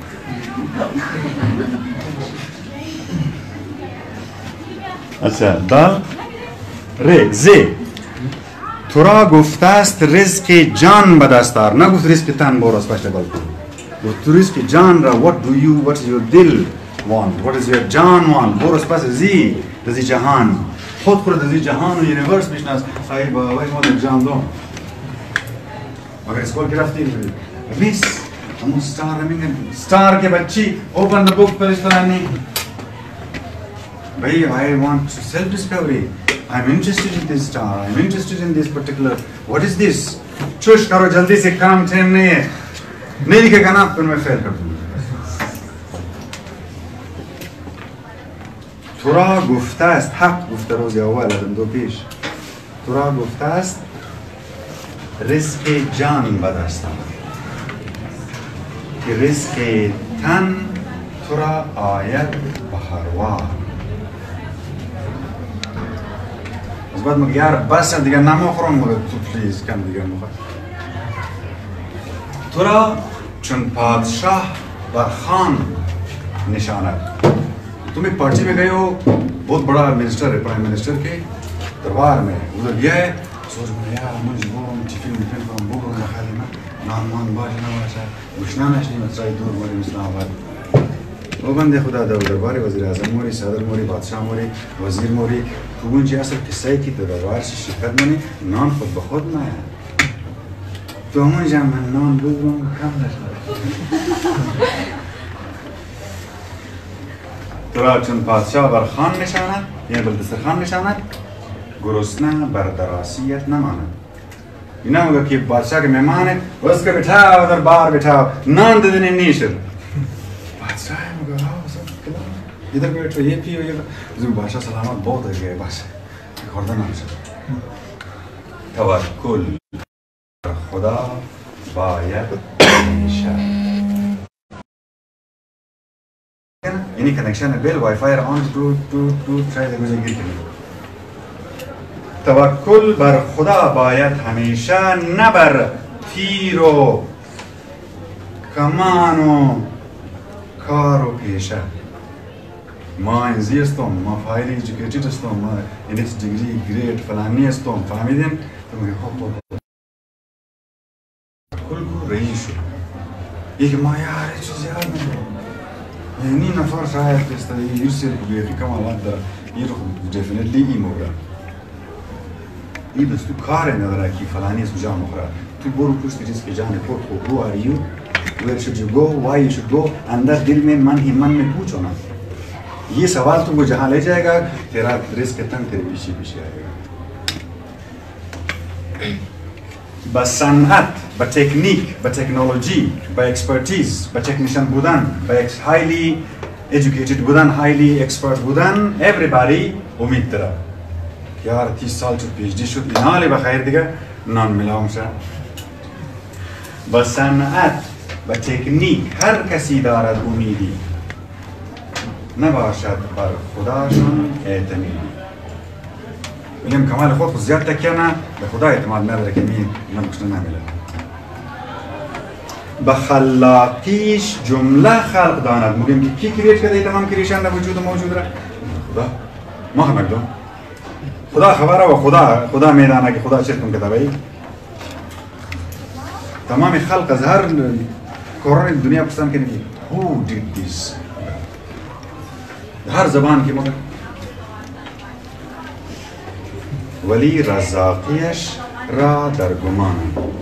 اچھا دال ری زی تو را گفته است رزق جان به دست آر نگفت رزق تن برو اسپشت بلکن گفت رزق جان را what do you what is your دل want what is your جان want برو اسپشت زی دزی جهان خود خود دزی جهان و یونیورس میشناس ای بابای ما در جان دوم مگر اسکول گرفتیم ریس همون ستار میگن ستار که بچی open the book پرشترانی بھائی I want self discovery I'm interested in this star I'm interested in this particular what is this چوش کرو جلدی سے کام ٹھیم نہیں ہے نہیں لکھے گا نا پھر میں فیل کر دوں تو را گفته است حق گفته روز اول از دو پیش تو را گفته است رزق جان به دست آور که رزق تن تو را آید بهروار از بعد مگه یار بس دیگه نمیخورم مگه تو پلیز کم دیگه مخور تو را چون پادشاه بر خان نشاند तुम एक party में गए हो बहुत बड़ा minister है prime minister के दरबार में उधर गया है सोच में यार मुझे वो टिफिन टिफिन को वो ना खाली ना नाम नाम बाज ना वैसा मुश्ना नहीं मसला दूर मोरी इस्लामाबाद वो बंदे खुदा दा दरबार वजीर आजम मोरी सदर मोरी बादशाह मोरी वजीर मोरी खून जी असल किस्से की दरबार से शिकायत मनी नाम खुद बखुद ना है तो हम जब नाम दूसरों कम लगा تو را چون پادشاه بر خان نشاند یعنی بر دسترخوان نشاند گرسنه بر دراسیت نماند اینا میگه که بادشاه که مهمانه بس که بٹھاؤ در بار بٹھاؤ نان دے دینے نہیں شد بادشاہ میگه ها سب ادھر بیٹھو یہ پیو یہ بزرگ بادشاہ سلامت بہت ہے گئے بس خوردن نمیشه توکل بر خدا باید همیشه یعنی کنکشن بیل وای فای را آن تو تو تو شاید گوشه گیر کنید توکل بر خدا باید همیشه نه بر تیر و کمان و کار و پیشه ما انزی استم ما فایلی ایژوکیتید استم ما اینکس دیگری گریت فلانی استم فهمیدین؟ تو میگه خب خب کل کو رئیس شد یکی ما یار چیزی یاد نمیدونم یعنی نفر شاید است یوسف بیفی کمالات داره این رو definitely این موقع این بس تو کار نداره که فلانی از کجا مخوره تو برو پشت ریسک جان پورت کو who are you where should you go why you should go اندر دل में मन ही मन में पूछो ना ये सवाल तुमको जहाँ ले जाएगा तेरा रिस्क तंग तेरे पीछे पीछे आएगा बस صنعت با تکنیک با تکنولوژی با اکسپرتیز با تکنیشن بودن با highly educated بودن highly expert بودن everybody امید داره یار तीस سال تو پی اچ دی شد اینا لی بخیر دیگه نان میلاوم شه با صنعت و تکنیک هر کسی دارد امیدی، نباشد بر خداشون اعتمادی. ویلیام کمال خود خود زیاد تکیه نه به خدا اعتماد نداره که می نبکشنه نمیله. به خلاقیش جمله خلق داند. میگیم که کی کریت کرده تمام کریشن در وجود موجود را؟ خدا. ما هم نگدم. خدا خبره و خدا خدا میدانه که خدا چطور کتابه ای. تمام خلق از هر کورن دنیا پرسان کنید who did this؟ هر زبان که مگر ولی رزاقیش را در گمان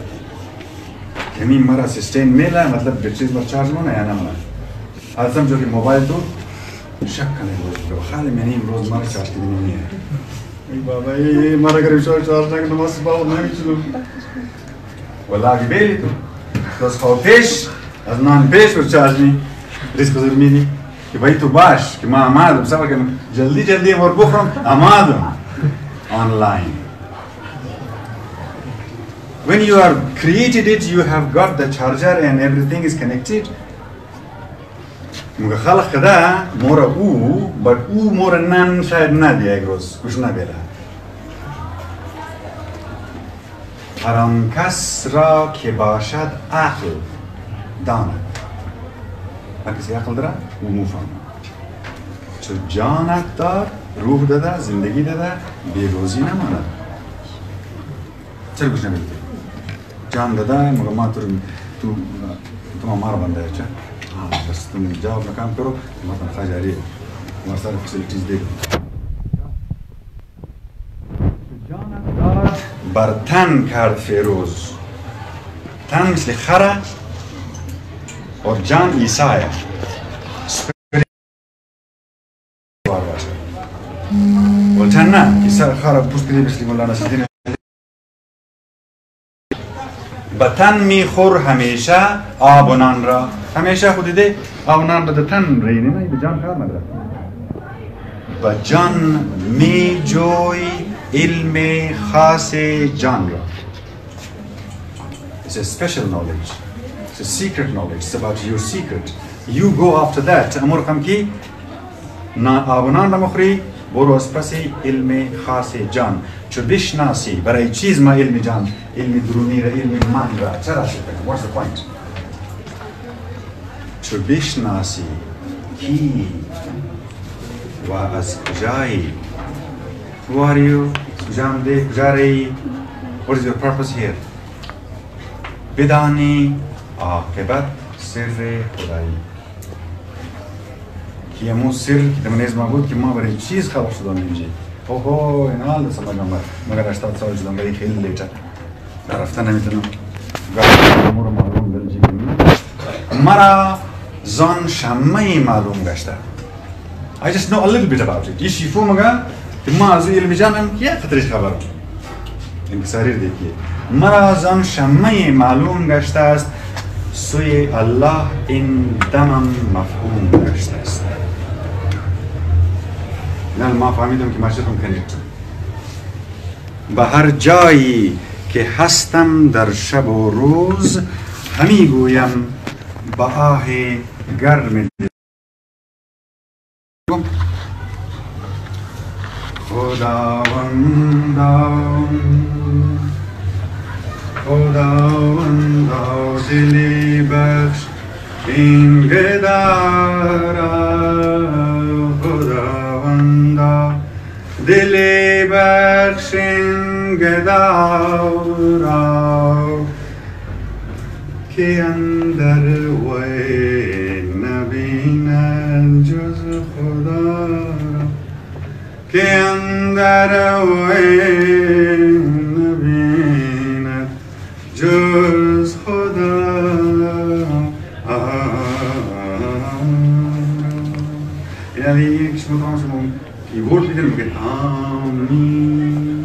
کمی مرا سیستین میله مطلب به چیز بر چارج مونه یا نمونه حالا سمجھو که موبایل تو شک کنه روز به خالی منیم روز مرا چارج کدی نمیه ای بابا ای مرا گریم شوی چارج نکنه ماست باید نمیچونم والله اگه بیلی تو روز خواه پیش از نان پیش بر چارج می ریسک بزر میدی که باید تو باش که ما آمادم سفر کنم جلدی جلدی مور بخورم آمادم online. When you are created it, you have got the charger and everything is connected. مگه خلق کده مورا او but او مورا نن شاید ندیه یک روز کش نبیره. هر آن کس را که باشد عقل داند. هر کسی عقل داره او مفهم. چو جانت دار روح داده زندگی داده بیروزی نماند. چرا کش نبیده؟ جان داده مگه ما تو تو تو ما مارا بنده چه؟ آه بس تم جواب نکام کرو ما تن خاجاری ما سر فسیلیتیز دیگه. جانت دار بر تن کرد فیروز. تن مثل خره و جان عیسایه. والتن نه عیسی خره پوست کلی مثل مولانا سیدین. به تن میخور همیشه آب و نان را. همیشه خود دیده آب و نان را در تن رینی نه به جان کار نداره. به جان می جوی علم خاص جان را. It's a special knowledge. It's a secret knowledge. It's about your secret. You go after that. امور کم کی آب و نان را مخوری برو از پس علم خاص جان. چو بشناسی برای چیز ما علم جان علم درونی را علم من را چرا شد کنم؟ What's the point? چو بشناسی کی و از کجایی Who are you? کجا آمده؟ کجا رایی؟ What is your purpose here? بدانی عاقبت سر خدایی که امو سر که دمانیز ما بود که ما برای چیز خلق شدم اینجا اوه این حال دستم نگم مگر اشتاد سال شدم برای خیلی لیتا در رفتن نمیتونم گفتم امور معلوم دلجی کنم مرا زان شمه معلوم گشته I just know a little bit about it. یه شیفو مگه که ما از علم جانم یه خطرش خبرم انکساری دیگه مرا زان شمه معلوم گشته است سوی الله این دمم مفهوم گشته است نه ما فهمیدم که مشتم کنید به هر جایی که هستم در شب و روز همی گویم با آه گرم خداوندا خداوندا دلی بخش این گدارا خداوندا دلی بخش این گدارا که اندر وی نبیند جز خدا را که اندر وی نبیند جز خدا یعنی یک شما کنم شما کیبورد بیدر میگه آمین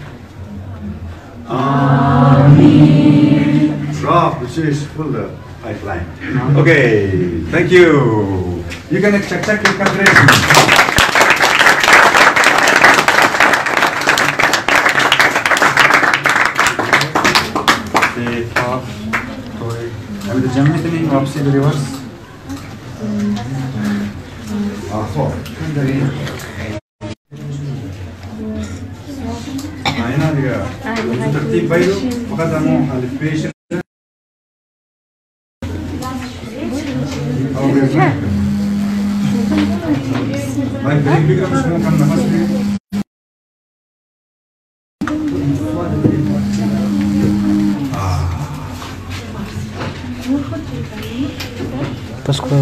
آمین drop which is full of pipeline. Okay, thank you. You can check check your calculation. I'm the जम्मितनी वापसी reverse आखो आइना दिया तरतीब भाई फकत हम पेश भाई ब्रेक भी करो शुरू करना बस बस करो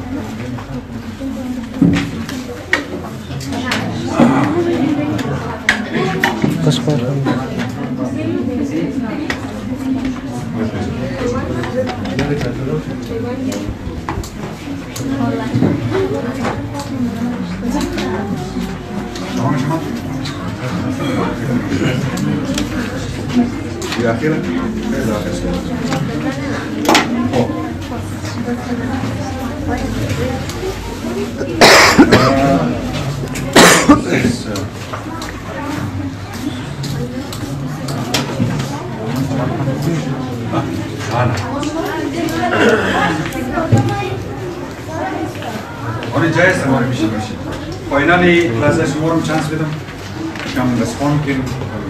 बस करो di akhir ada hasil. Oh. और जाए हमारे mission mission finally classes more chance with them come respond can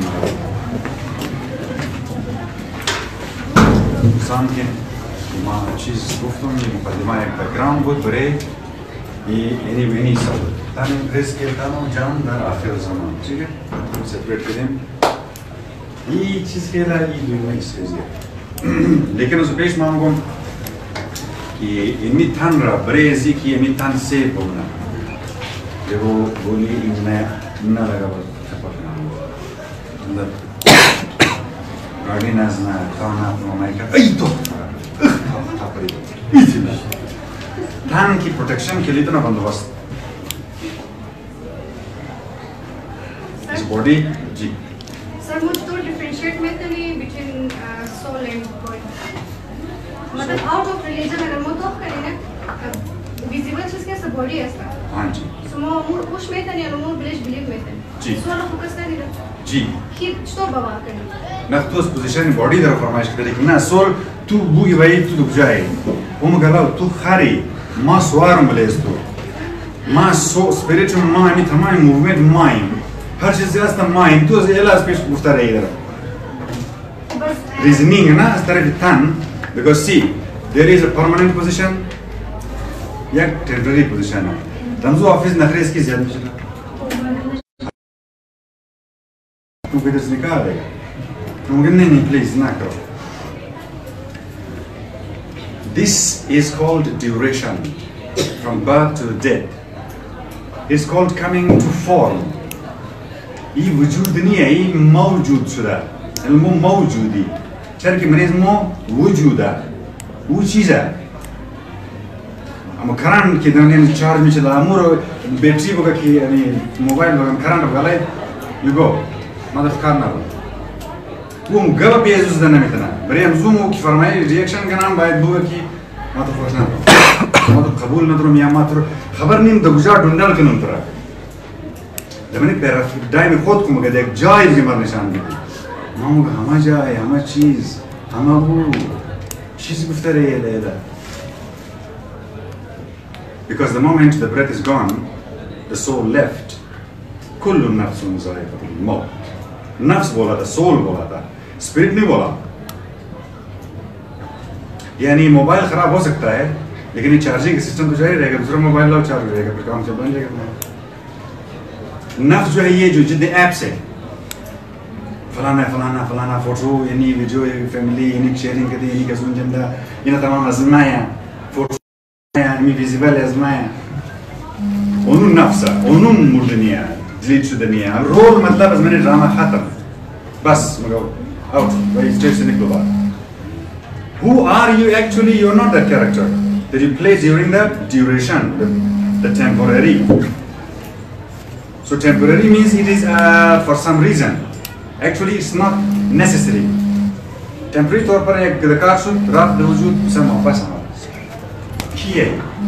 Sankin, ma cheese guftum ni muqaddima ek background بود برای یعنی ونی سال. تام ریسک کردم جان در آخر زمان. چیه؟ سپرت کردیم. این چیز که را این دویمه استیزه. لیکن از پیش ما میگم که اینی تن را برای ازی که اینی تن سه بودن. دیو بولی این نه نه لگا بود سپرت کنم. गाड़ी नज़ना ताना प्रोमाई का ऐ तो थापरी इतना थान की प्रोटेक्शन के लिए तो ना बंदोबस्त इस बॉडी जी सर मुझे तो डिफरेंशिएट में तो नहीं बिटवीन सोल एंड बॉडी मतलब आउट ऑफ रिलीजन अगर मैं तो करें ना विजिबल चीज़ कैसा बॉडी है सर हाँ जी सो मैं मूड पुश में तो नहीं अनुमोद बिलीफ बिलीफ में तो जी सोल फोकस नहीं रहता जी कि तो बाबा करें ना तो उस पोजीशन बॉडी दर फरमाइश करे कि ना सोल तू बुगी भाई तू दुख जाए वो मगला तू खारी मां स्वार मलेस तो मां सो स्पिरिचुअल माइंड तमाम मूवमेंट माइंड हर चीज जस्ट माइंड तो एला स्पेस गुफ्ता रही इधर रीजनिंग ना इस तरह की तन because see there is a permanent position या टेम्परेरी पोजीशन है तंजो ऑफिस नखरे इसकी ज्यादा तू किधर से निकाल देगा नहीं नहीं please ना करो. This is called duration from birth to death. It's called coming to form. ये वजूद नहीं है ये मौजूद शुदा. इल्मो मौजूदी. चर के मरीज मो वजूदा. वो चीज़ है. हम करंट के दौरान चार्ज में चला अमूर बैटरी बगा की यानी मोबाइल बगा करंट बगा ले you go. मतलब करना हो. वो मुगल पेज़ उस दिन में था बरे हम ज़ूम की फरमाई रिएक्शन का नाम बाइट बुआ की मतलब फौजना मतलब कबूल न तो मियाँ मात्र खबर नहीं तो गुजार ढूंढल के नंतरा जब मैंने पैरा डाई में खुद को मगर देख जाए इसके बारे निशान भी माँ मुझे हमारा जाए हमारा चीज़ हमारा वो चीज़ गुफ्ते रही है लेदा because the moment the breath is gone the soul left Kullu नफ्स मुज़ाइक़तुल मौत नफ्स बोला था सोल बोला था स्पिरिट नहीं बोला यानी मोबाइल खराब हो सकता है लेकिन ये चार्जिंग सिस्टम तो जारी रहेगा दूसरा मोबाइल लाओ चार्ज हो जाएगा फिर काम से बन जाएगा नफ्स जो है ये जो जितने ऐप्स है फलाना फलाना फलाना फोटो यानी वीडियो फैमिली यानी शेयरिंग करते यानी कैसे जिंदा ये ना तमाम अज़माया फोटो यानी विजिबल अज़माया उन्नु नफ्स उन्नु मुर्दनिया डिलीट शुदनिया रोल मतलब बस मैंने ड्रामा खत्म बस मगर out by stage से निकलो बात who are you actually you're not that character that you play during the duration the, the temporary so temporary means it is uh, for some reason actually it's not necessary temporary तौर पर एक गदकार शुद्ध रात दवजूद समा बस हमारा किए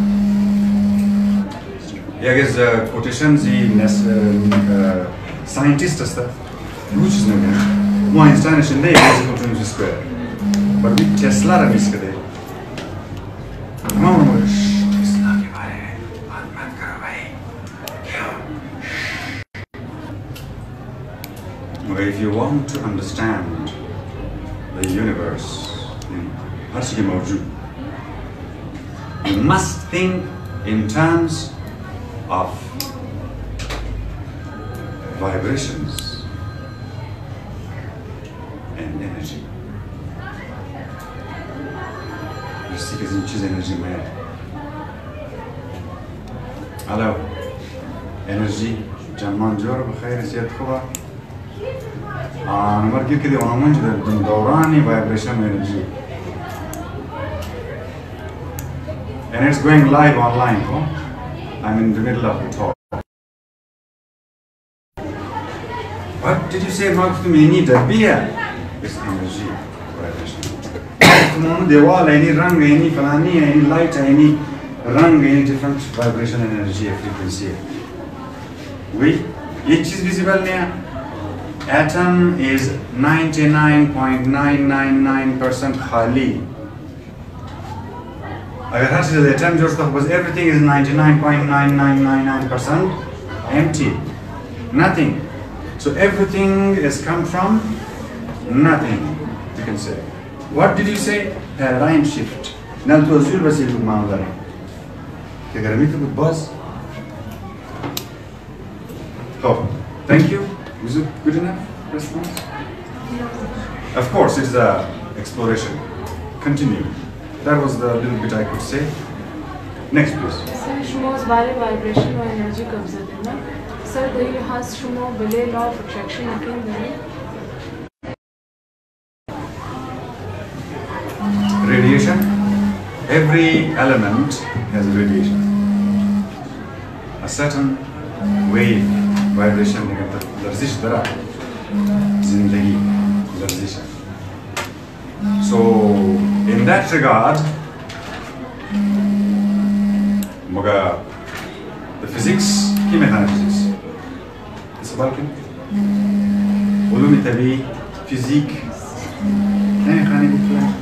या किस quotations ही scientist असता कुछ नहीं वो Einstein is in there is equal to mc square but we Tesla Ramiz करे If you want to understand the universe, you must think in terms of vibrations and energy. You see, because you choose energy, man. Hello, energy. Jaman jor bkhair ziyad khuba. Ah, number kya kide aman jod dawrani vibration energy. And it's going live online. Huh? I'm in the middle of the talk. What did you say about me? Any dabia? It's energy vibration. Tomorrow they all any rang, any falani, any light, any rang, any different vibration and energy frequency. We each is visible now. Atom is ninety-nine point nine nine nine percent khali. Agar har cheez atom jo uska bas everything is ninety-nine point nine nine nine nine percent empty. Nothing. So everything has come from nothing, you can say. What did you say? Paradigm shift. Now to azul bas ilmu maamla hai. Kya garami to buzz? Oh, thank you. Was it good enough response? Of course, it's the exploration. Continue. That was the little bit I could say. Next, please. Sir, Shumo's bare vibration or energy comes in, na? Sir, do you has Shumo bele law of attraction again there? Radiation. Every element has radiation. A certain wave, vibration, larzish dara, zindagi, larzish. So, in that regard, Moga, the physics, ki mehana physics? It's about it. Ulumi tabi, physique. Eh, khani bukla.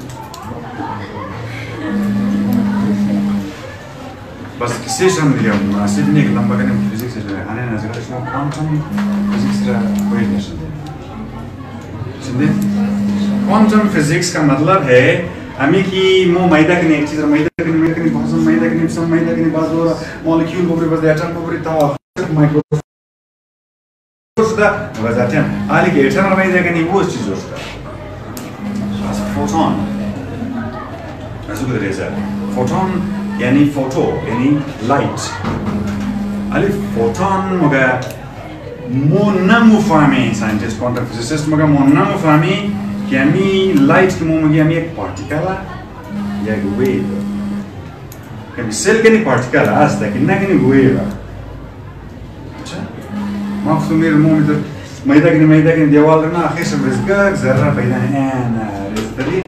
बस किसी शम दिया मुनासिब नहीं कि लंबा करने physics से जो है आने नज़र आते हैं क्वांटम फिजिक्स का कोई नहीं सुनते क्वांटम फिजिक्स का मतलब है हमें कि मो मैदा के नहीं चीज़ मैदा के नहीं मैदा के नहीं बहुत मैदा के नहीं सब मैदा के नहीं बात हो रहा मॉलिक्यूल को भी बस एटम को भी था माइक्रो उसका वजह क्या आली के एटम मैदा के नहीं वो चीज़ उसका बस फोटोन ऐसे कुछ रहता है photon any photo, any light. Ali photon moga mo namu fami scientist, quantum physicist moga mo namu fami कि हमी light की mo mogi हमी एक particle या एक wave. कभी cell के नहीं particle आज तक इन्ना के नहीं wave. अच्छा? माफ तो मेरे मुंह में तो मैदा के नहीं मैदा के नहीं दीवार ना आखिर से रिस्क ज़रा पैदा है ना रिस्क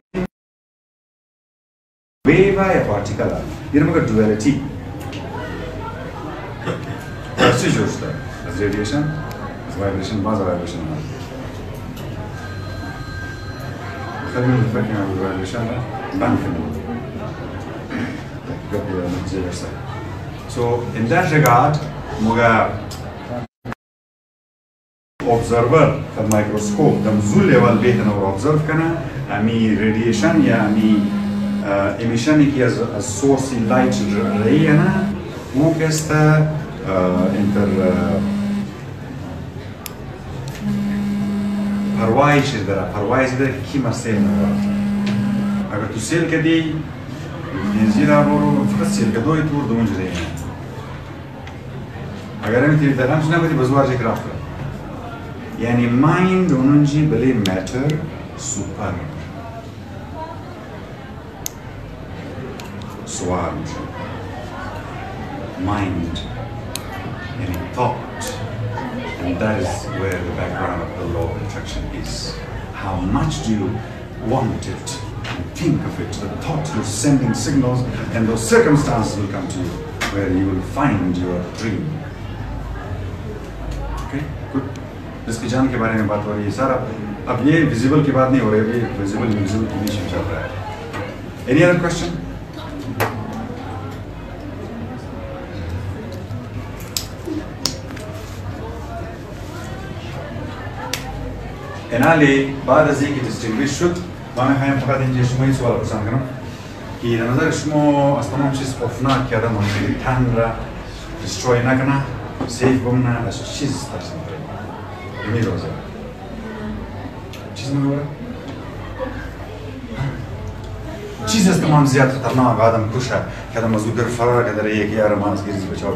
wave या particle ये नमक duality ऐसे जो होता है as radiation as vibration बाज़ vibration है خلينا نتفكر عن vibration بانفين قبل نجي بس so in that regard موجا observer في microscope دم زول level بيتنا و observe كنا أمي radiation يا أمي emission की as as source light रही है ना वो कैसा इंटर परवाइश इधर परवाइश इधर की मर्सेल ना अगर तू सेल के दी निज़ीरा बोलो फक्त सेल के दो ही टूर दोनों जरे हैं अगर हम तेरी तरह सुना बड़ी बज़वार जी क्राफ्ट यानी mind दोनों जी बले matter super Sword, mind, and thought, and that is where the background of the law of attraction is. How much do you want it and think of it? The thought is sending signals, and those circumstances will come to you where you will find your dream. Okay, good. जिसकी जान के बारे में बात हो रही है sir अब ये visible की बात नहीं हो रही है visible invisible की नहीं चल रहा है. Any other question? enali baada ziki distinguish shud bana khayam fakat inje shmo hi sual pursan kanam ki nazar shmo astamam chiz ofna ki adam mumkin tanra destroy na kana save gumna as chiz tarsan ini roza chiz mein hua چیز است تمام زیاد خطرناک آدم کشه که آدم از اگر فرار کرده ره یکی یار مانس گیرز بچاوش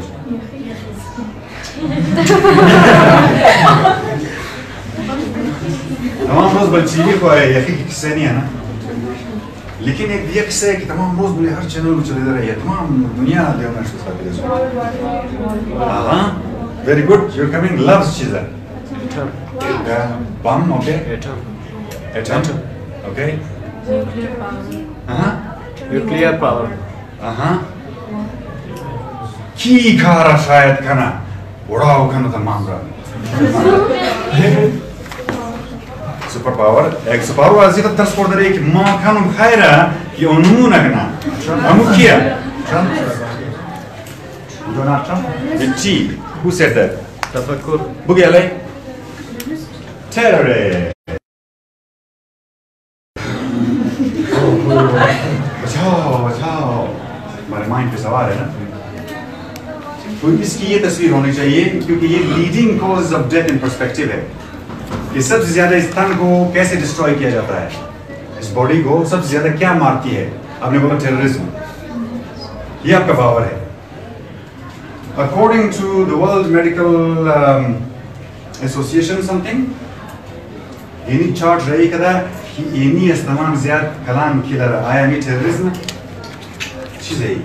تمام روز بلچیلی کو ہے یکی قصه نہیں ہے نا لیکن ایک دیگه قصه ہے کہ تمام روز بلی ہر چینل چلی رہی ہے تمام دنیا دیونا شو تھا کہ ہاں very good you're coming loves چیز ہے بم اوکے atom okay Nuclear power. Uh-huh. Nuclear power. Uh-huh. की खारा शायद खाना उड़ाओ खाना था मामला super power एक super power ऐसी तो दस पौधे रहे कि माँ खानों खायरा ये उन्होंने ना करना हम किया Donald Trump the G who said that Tafakkur. Bugale terror बचाओ बचाओ हमारे माइंड पे सवाल है ना तो इसकी ये तस्वीर होनी चाहिए क्योंकि ये leading cause of death in perspective है कि सबसे ज्यादा इस तन को कैसे डिस्ट्रॉय किया जाता है इस बॉडी को सबसे ज्यादा क्या मारती है आपने बोला टेररिज्म ये आपका पावर है according to the world medical association something इन्हीं चार्ट रही कदा इन्हीं इस्तेमाल ज़्यादा कलाम किलर आया में टेररिज्म चीज़ें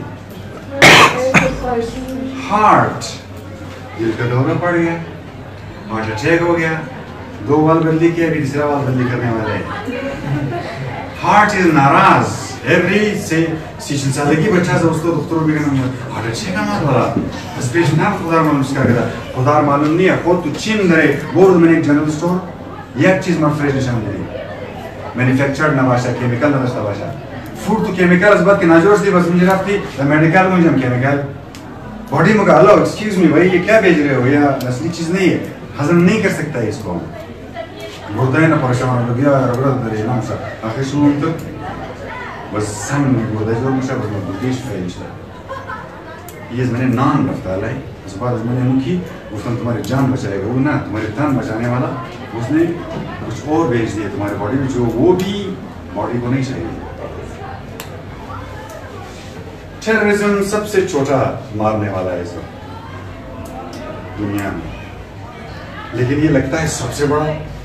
हार्ट दिल का दौरा पड़ गया हार्ट अटैक हो गया दो वाल बंदी किया भी तीसरा वाल बंदी करने वाले हार्ट इज नाराज एवरी से सीजन साल की बच्चा से उसको डॉक्टरों भी कहना हार्ट अटैक का मार वाला स्पेशल ना खुदा मालूम इसका कहता खुदा मालूम नहीं है खुद तो चीन दरे बोर्ड में एक जनरल स्टोर एक चीज़ में फ्रेश निशान दे manufactured na basha chemical na dasta basha food to chemical is बात की नाजोर थी बस मुझे रखती the medical में जम chemical body में कहा लो excuse me भाई ये क्या भेज रहे हो या असली चीज़ नहीं है हजम नहीं कर सकता इसको गुर्दा ना परेशान हो गया रगड़ा दरे ना मुझे आखिर शुरू में तो बस सम गुर्दा जो मुझे बस मैं बुद्धिस्ट है इंशाल्लाह ये मैंने नाम रखता है इस बात मैंने मुखी उसने तुम्हारी जान बचाएगा वो ना तुम्हारी तन बचाने वाला उसने कुछ और भेज दिया तुम्हारी बॉडी में जो वो भी बॉडी को नहीं चाहिए टेररिज्म सबसे छोटा मारने वाला है इस वक्त दुनिया में लेकिन ये लगता है सबसे बड़ा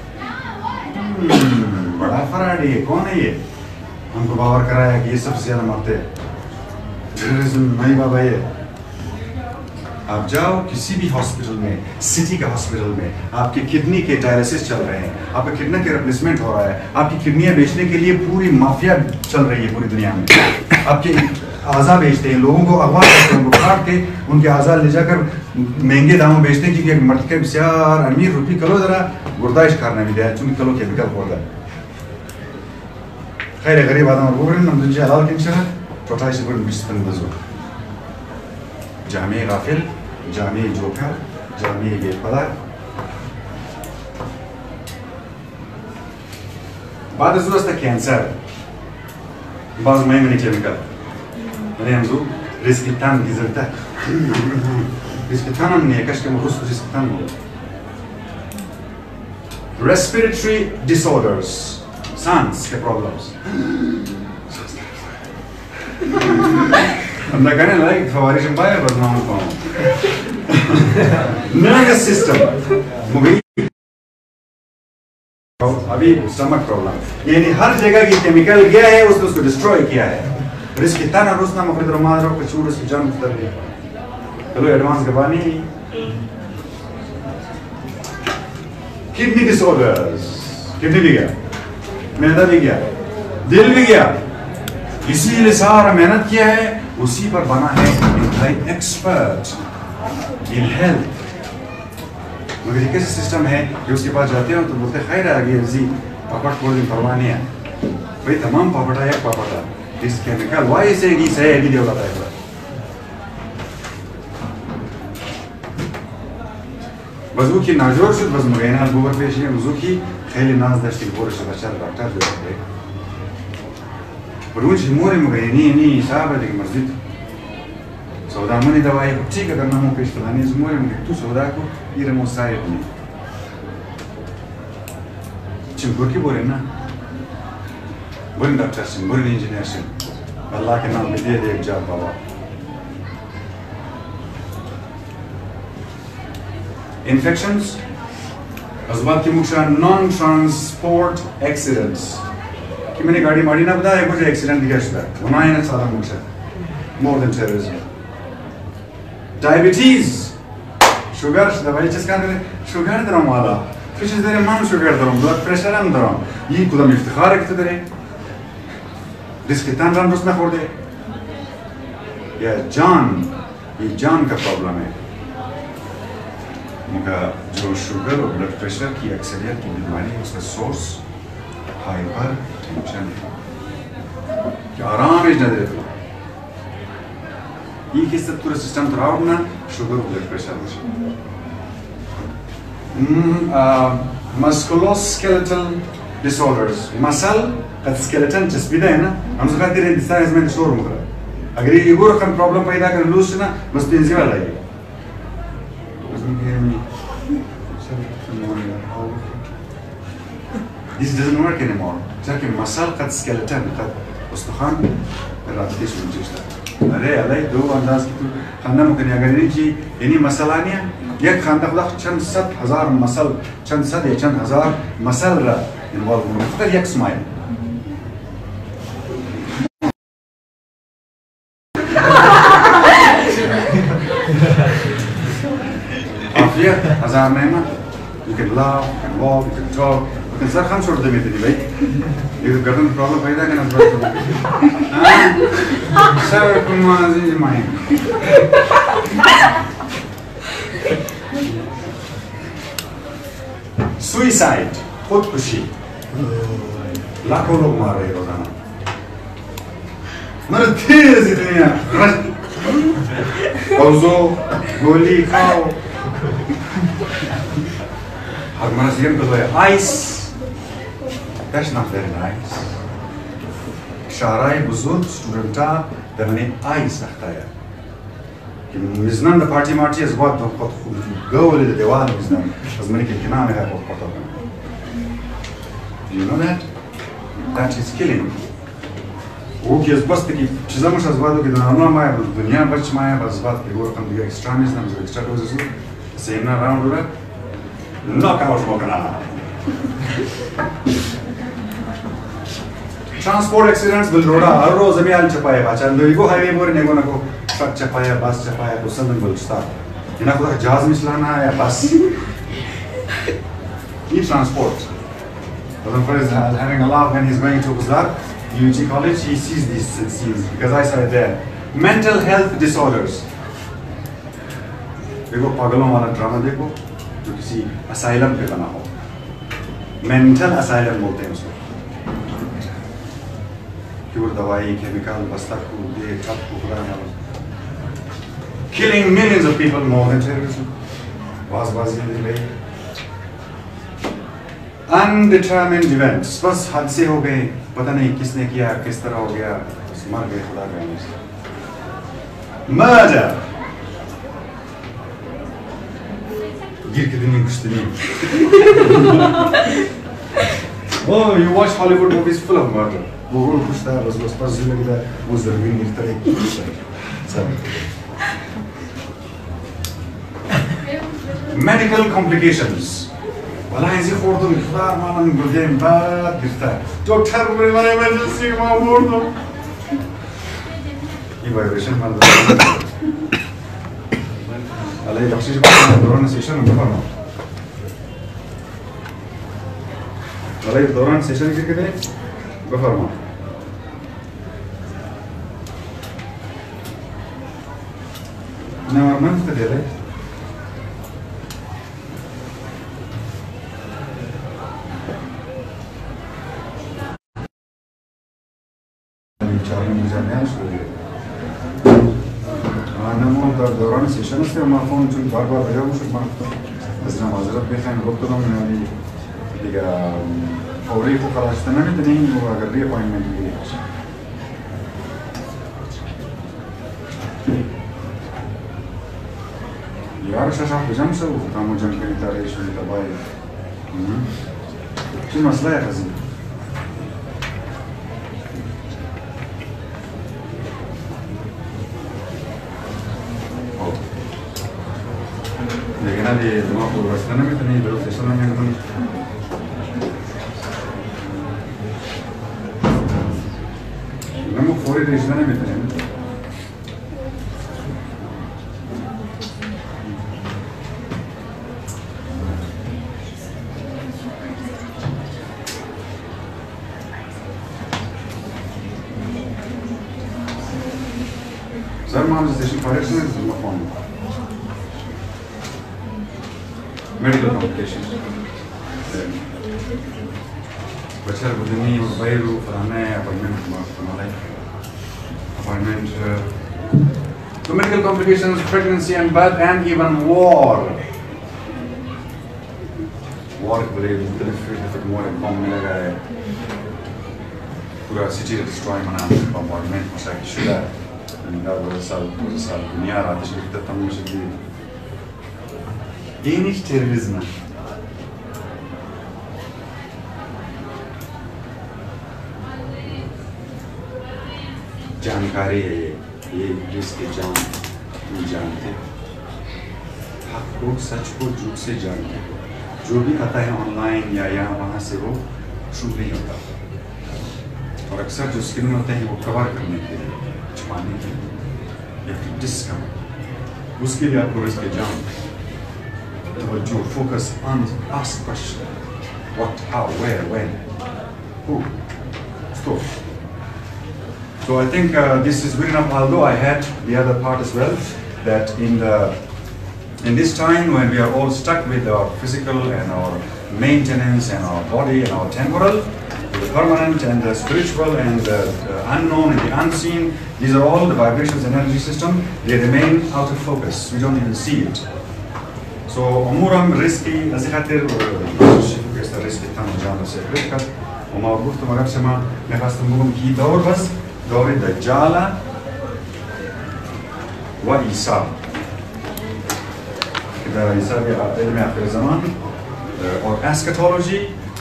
बड़ा फराडी है कौन है ये हमको बावर कराया कि ये सबसे ज्यादा मारते हैं टेररिज्म नहीं बाबा ये आप जाओ किसी भी हॉस्पिटल में सिटी का हॉस्पिटल में आपके किडनी के डायलिसिस चल रहे हैं आपका किडनी का रिप्लेसमेंट हो रहा है आपकी किडनियां बेचने के लिए पूरी माफिया चल रही है पूरी दुनिया में आपके आज़ा बेचते हैं लोगों को अगवा करते हैं उनको काट के उनके आज़ा ले जाकर महंगे दामों बेचते हैं क्योंकि मट के बिचार अमीर रुपये कलो जरा गुर्दाइश करना भी दिया चूंकि कलो केमिकल होता खैर गरीब आदम वो नम दुनिया हलाल किंचरा टोटाइश पर बिस्पन दजो जामे गाफिल जामे जोकर जामे बेपदा بعد الزوج است کانسر باز ما یمنی کمیکال من یمزو ریسک تام دیزلته ریسک تام نه کاش که مخصوص ریسک تام بود respiratory disorders sans के problems I'm not gonna like فوارش مبايع بس ما هم nervous system مبين अभी स्टमक प्रॉब्लम यानी हर जगह की केमिकल गया है उसने उसको डिस्ट्रॉय किया है रिस्क इतना ना रोसना मखरिद रोमाल रो कुछ और उसकी जान उतर गई चलो एडवांस गवानी किडनी डिसऑर्डर्स किडनी भी गया मैदा भी गया दिल भी गया इसीलिए सारा मेहनत किया है उसी पर बना है इंतहाई एक्सपर्ट इन हेल्थ मगर ये कैसे सिस्टम है कि उसके पास जाते हो तो बोलते खैर आ गया जी पापड़ कोल्ड ड्रिंक परवाने हैं भाई तमाम पापड़ है पापड़ इस केमिकल वाई से की सही है वीडियो बताया हुआ بزوكي ناجور شد بز مغينا البور بيشي بزوكي خيلي ناس داشتي بورش بشار دكتور دكتور برونش موري مغيني ني صاحب ديك مسجد سودا مني دواي ठीक है करना मो पेश लाने जमोरे मगे तू सौदा को इरे मो साइड में चिंबुर की बोरे ना बोरे डॉक्टर सिंह बोरे इंजीनियर सिंह अल्लाह के नाम पे दे दे एक जॉब बाबा infections अजबात की मुख्य non transport accidents कि मैंने गाड़ी मारी ना बताया कुछ एक्सीडेंट दिया शुदा बनाए ना सारा मुख्य more than terrorism diabetes sugar दवाई जिसका ने sugar दरम वाला फिर जिस दरे माम sugar दरम blood pressure हम दरम ये कुछ मिफ्तार है कितने दरे रिस्क इतना रन रसना खोल दे या जान ये जान का प्रॉब्लम है मगर जो शुगर और ब्लड प्रेशर की अक्सरियत की बीमारी है उसका सोर्स हाइपर टेंशन कि आराम इस नजर तो ये किस तरह पूरा सिस्टम थराउट ना sugar blood pressure musculoskeletal disorders muscle का skeleton जिसबिदा है ना हम सब कहते हैं दिशा इसमें शोर मुकरा अगर ये वो रकम प्रॉब्लम पैदा कर लूस ना बस तीन से वाला है This doesn't work anymore. لكن مسال قد skeleton قد استخوان الراتيش من جسده. अरे अलाई दो अंदाज की तो खाना मुकने अगर नहीं कि इन्हीं मसालानिया ये खाना खुदा चंद सत हजार मसल चंद सत या चंद हजार मसल रा involve होने फकर एक स्माइल. आफिया हजार नहीं ना you can laugh, you can walk, you can talk. लेकिन सर खान छोड़ दे मेरे लिए भाई ये तो गर्दन प्रॉब्लम पैदा करना पड़ता है सर कुमारी माइन सुसाइड खुदकुशी लाखों लोग मार रहे रोजाना मर तेज दुनिया औज़ो गोली खाओ हर मर्ज़ियन को तो आइस That's not very nice. शाराय बुजुर्ग स्टूडेंटा दमने आइस रखता है कि मिज़नान द पार्टी मार्टी इस बात तो बहुत खूब गोल इधर दीवार मिज़नान बस मैंने क्या नाम है बहुत पता है. You know that? That is killing. वो कि इस बस तक चीज़ें मुझे इस बात को कि दुनिया में दुनिया बच में है बस बात कि वो कम दिया extremism जो extra doses हो सेम ना राउंड हो रहा knockout मौका Transport accidents will roda हर रोज हमें आल चपाया बाचार लोगों को हाईवे पर नेगो ना को ट्रक चपाया बस चपाया तो सब में बोलता इन्हें को जहाज मिलाना है बस ये transport but my friend is having a laugh when he's going to Uzlar U G college he sees these scenes because I saw it there mental health disorders देखो पागलों वाला ड्रामा देखो जो किसी asylum पे बना हो mental asylum बोलते हैं उसको pure दवाई chemical बस्ता को दे कब पुराना killing millions of people more than terrorism बाज बाजी ले गई undetermined events बस हादसे हो गए पता नहीं किसने किया किस तरह हो गया मर गए खुदा का murder गिर के दिन में कुछ नहीं Oh, you watch Hollywood movies full of murder. वो वो कुछ था बस बस बस जिंदगी का वो ज़रूरी नहीं था एक सब. Medical complications. वाला ऐसे फोड़ दो इफ्तार मालूम गुर्दे में बात गिरता है. डॉक्टर मेरे माने emergency में फोड़ दो. ये vibration मालूम. वाला ये डॉक्टर जी को दौरान सेशन में करना. वाला ये दौरान सेशन के कितने बफरमा ना मन तो दे रहे चारों मुझे नया शुरू किया हाँ ना मोल दौरान सेशन से हमारा फोन चुन बार बार बजा मुझे मारता بس لما زرت بيخان قلت لهم يعني دقيقة فوري فوق خلاص تمام تنين وأقرب appointment لي. यार शायद बुझाम से वो काम मुझे कहीं तारे इशू तबाही क्या मसला है ख़ासी लेकिन अभी दुआ को रस्ते में तो नहीं दो सेशन में नहीं मैं वो फौरी रेशन में तो नहीं Sir, ma'am, is this correction is the form? Medical complications. Bachar budini or bayru farana appointment malai appointment. So medical complications, pregnancy and birth, and even war. War के बड़े मुख्तलिफ फिर more inform मिलेगा है. पूरा city destroy मना bombardment मसा की शुदा. And that was a was a dunia आतिश लिखता था मुझे भी ये नहीं terrorism जानकारी है ये ये जिसके जान नहीं जानते हक को सच को झूठ से जानते जो भी आता है ऑनलाइन या यहाँ वहाँ से वो शुभ नहीं होता और अक्सर जो स्किल होते हैं वो कवर करने के लिए छुपाने के लिए या फिर डिस्कवर उसके लिए आपको इसके जान तो जो focus on ask question what how where when who stop So I think uh, this is good enough, although I had the other part as well, that in the in this time when we are all stuck with our physical and our maintenance and our body and our temporal, the permanent and the spiritual and the, the unknown and the unseen, these are all the vibrations energy system, they remain out of focus, we don't even see it. So umuram risky, azikhatir shifu kesta risky tam jana se krika, وما قلت ما قبل ما نفست مقوم كي دور بس دور الدجالة وإيسا كده إيسا بعلم آخر الزمان or eschatology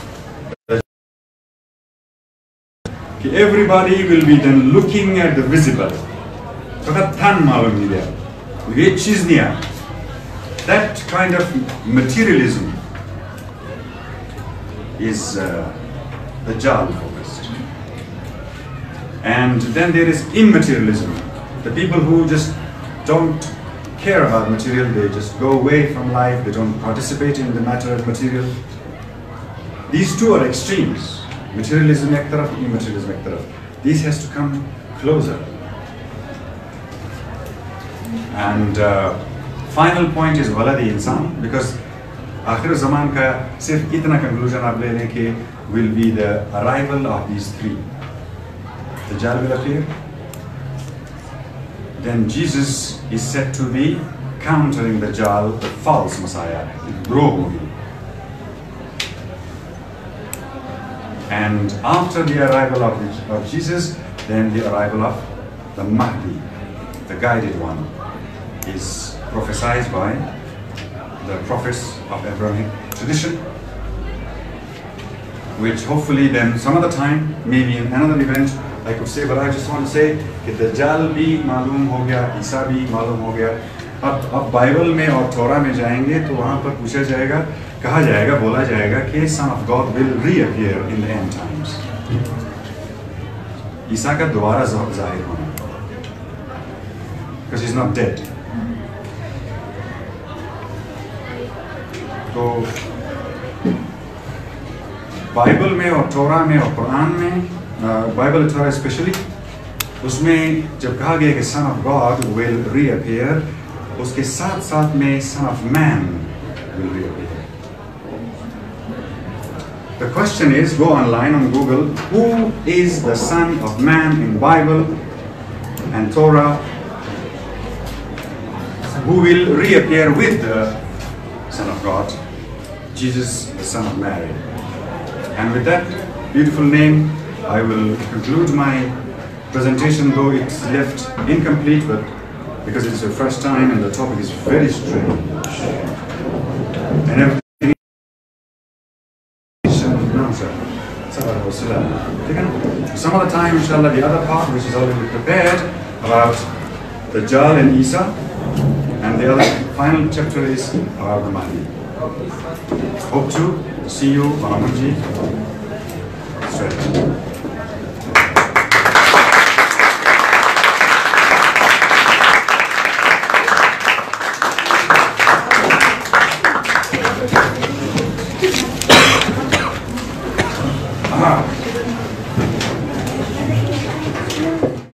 everybody will be then looking at the visible فقط تن معلوم نيدا وية چیز نيا that kind of materialism is uh, the Dajjal focused. And then there is immaterialism. The people who just don't care about material, they just go away from life, they don't participate in the matter of material. These two are extremes. Materialism ek taraf, immaterialism ek taraf. This has to come closer. And uh, final point is waladi insan, because akhir zaman ka sirf itna conclusion aap le lein ki will be the arrival of these three. Dajjal will appear. Then Jesus is said to be countering Dajjal, the false Messiah, the Rohi. And after the arrival of, the, of Jesus, then the arrival of the Mahdi, the guided one, is prophesied by the prophets of Abrahamic tradition, which hopefully then some other time, maybe in another event, I could say, but I just want to say that Dajjal bhi मालूम हो गया, ईसा भी मालूम हो गया. अब अब Bible में और तोरा में जाएंगे तो वहाँ पर पूछा जाएगा, कहा जाएगा, बोला जाएगा कि Son of God will reappear in the end times. ईसा का दोबारा ज़ाहिर होना, because he's not dead. तो बाइबल में और तोरा में और कुरान में, बाइबल और तोरा स्पेशली, उसमें जब कहा गया कि Son of God will reappear, उसके साथ साथ में Son of Man will reappear. The question is, go online on Google, who is the Son of Man in Bible and Torah, who will reappear with the Son of Man? God, Jesus, the Son of Mary. And with that beautiful name, I will conclude my presentation, though it's left incomplete, but because it's the first time and the topic is very strange. And everything. Some other time, inshallah, the other part, which is already prepared, about Dajjal and Isa, and the other final chapter is about the Mahdi. Hope to see you on Amanji. Straight. Ah.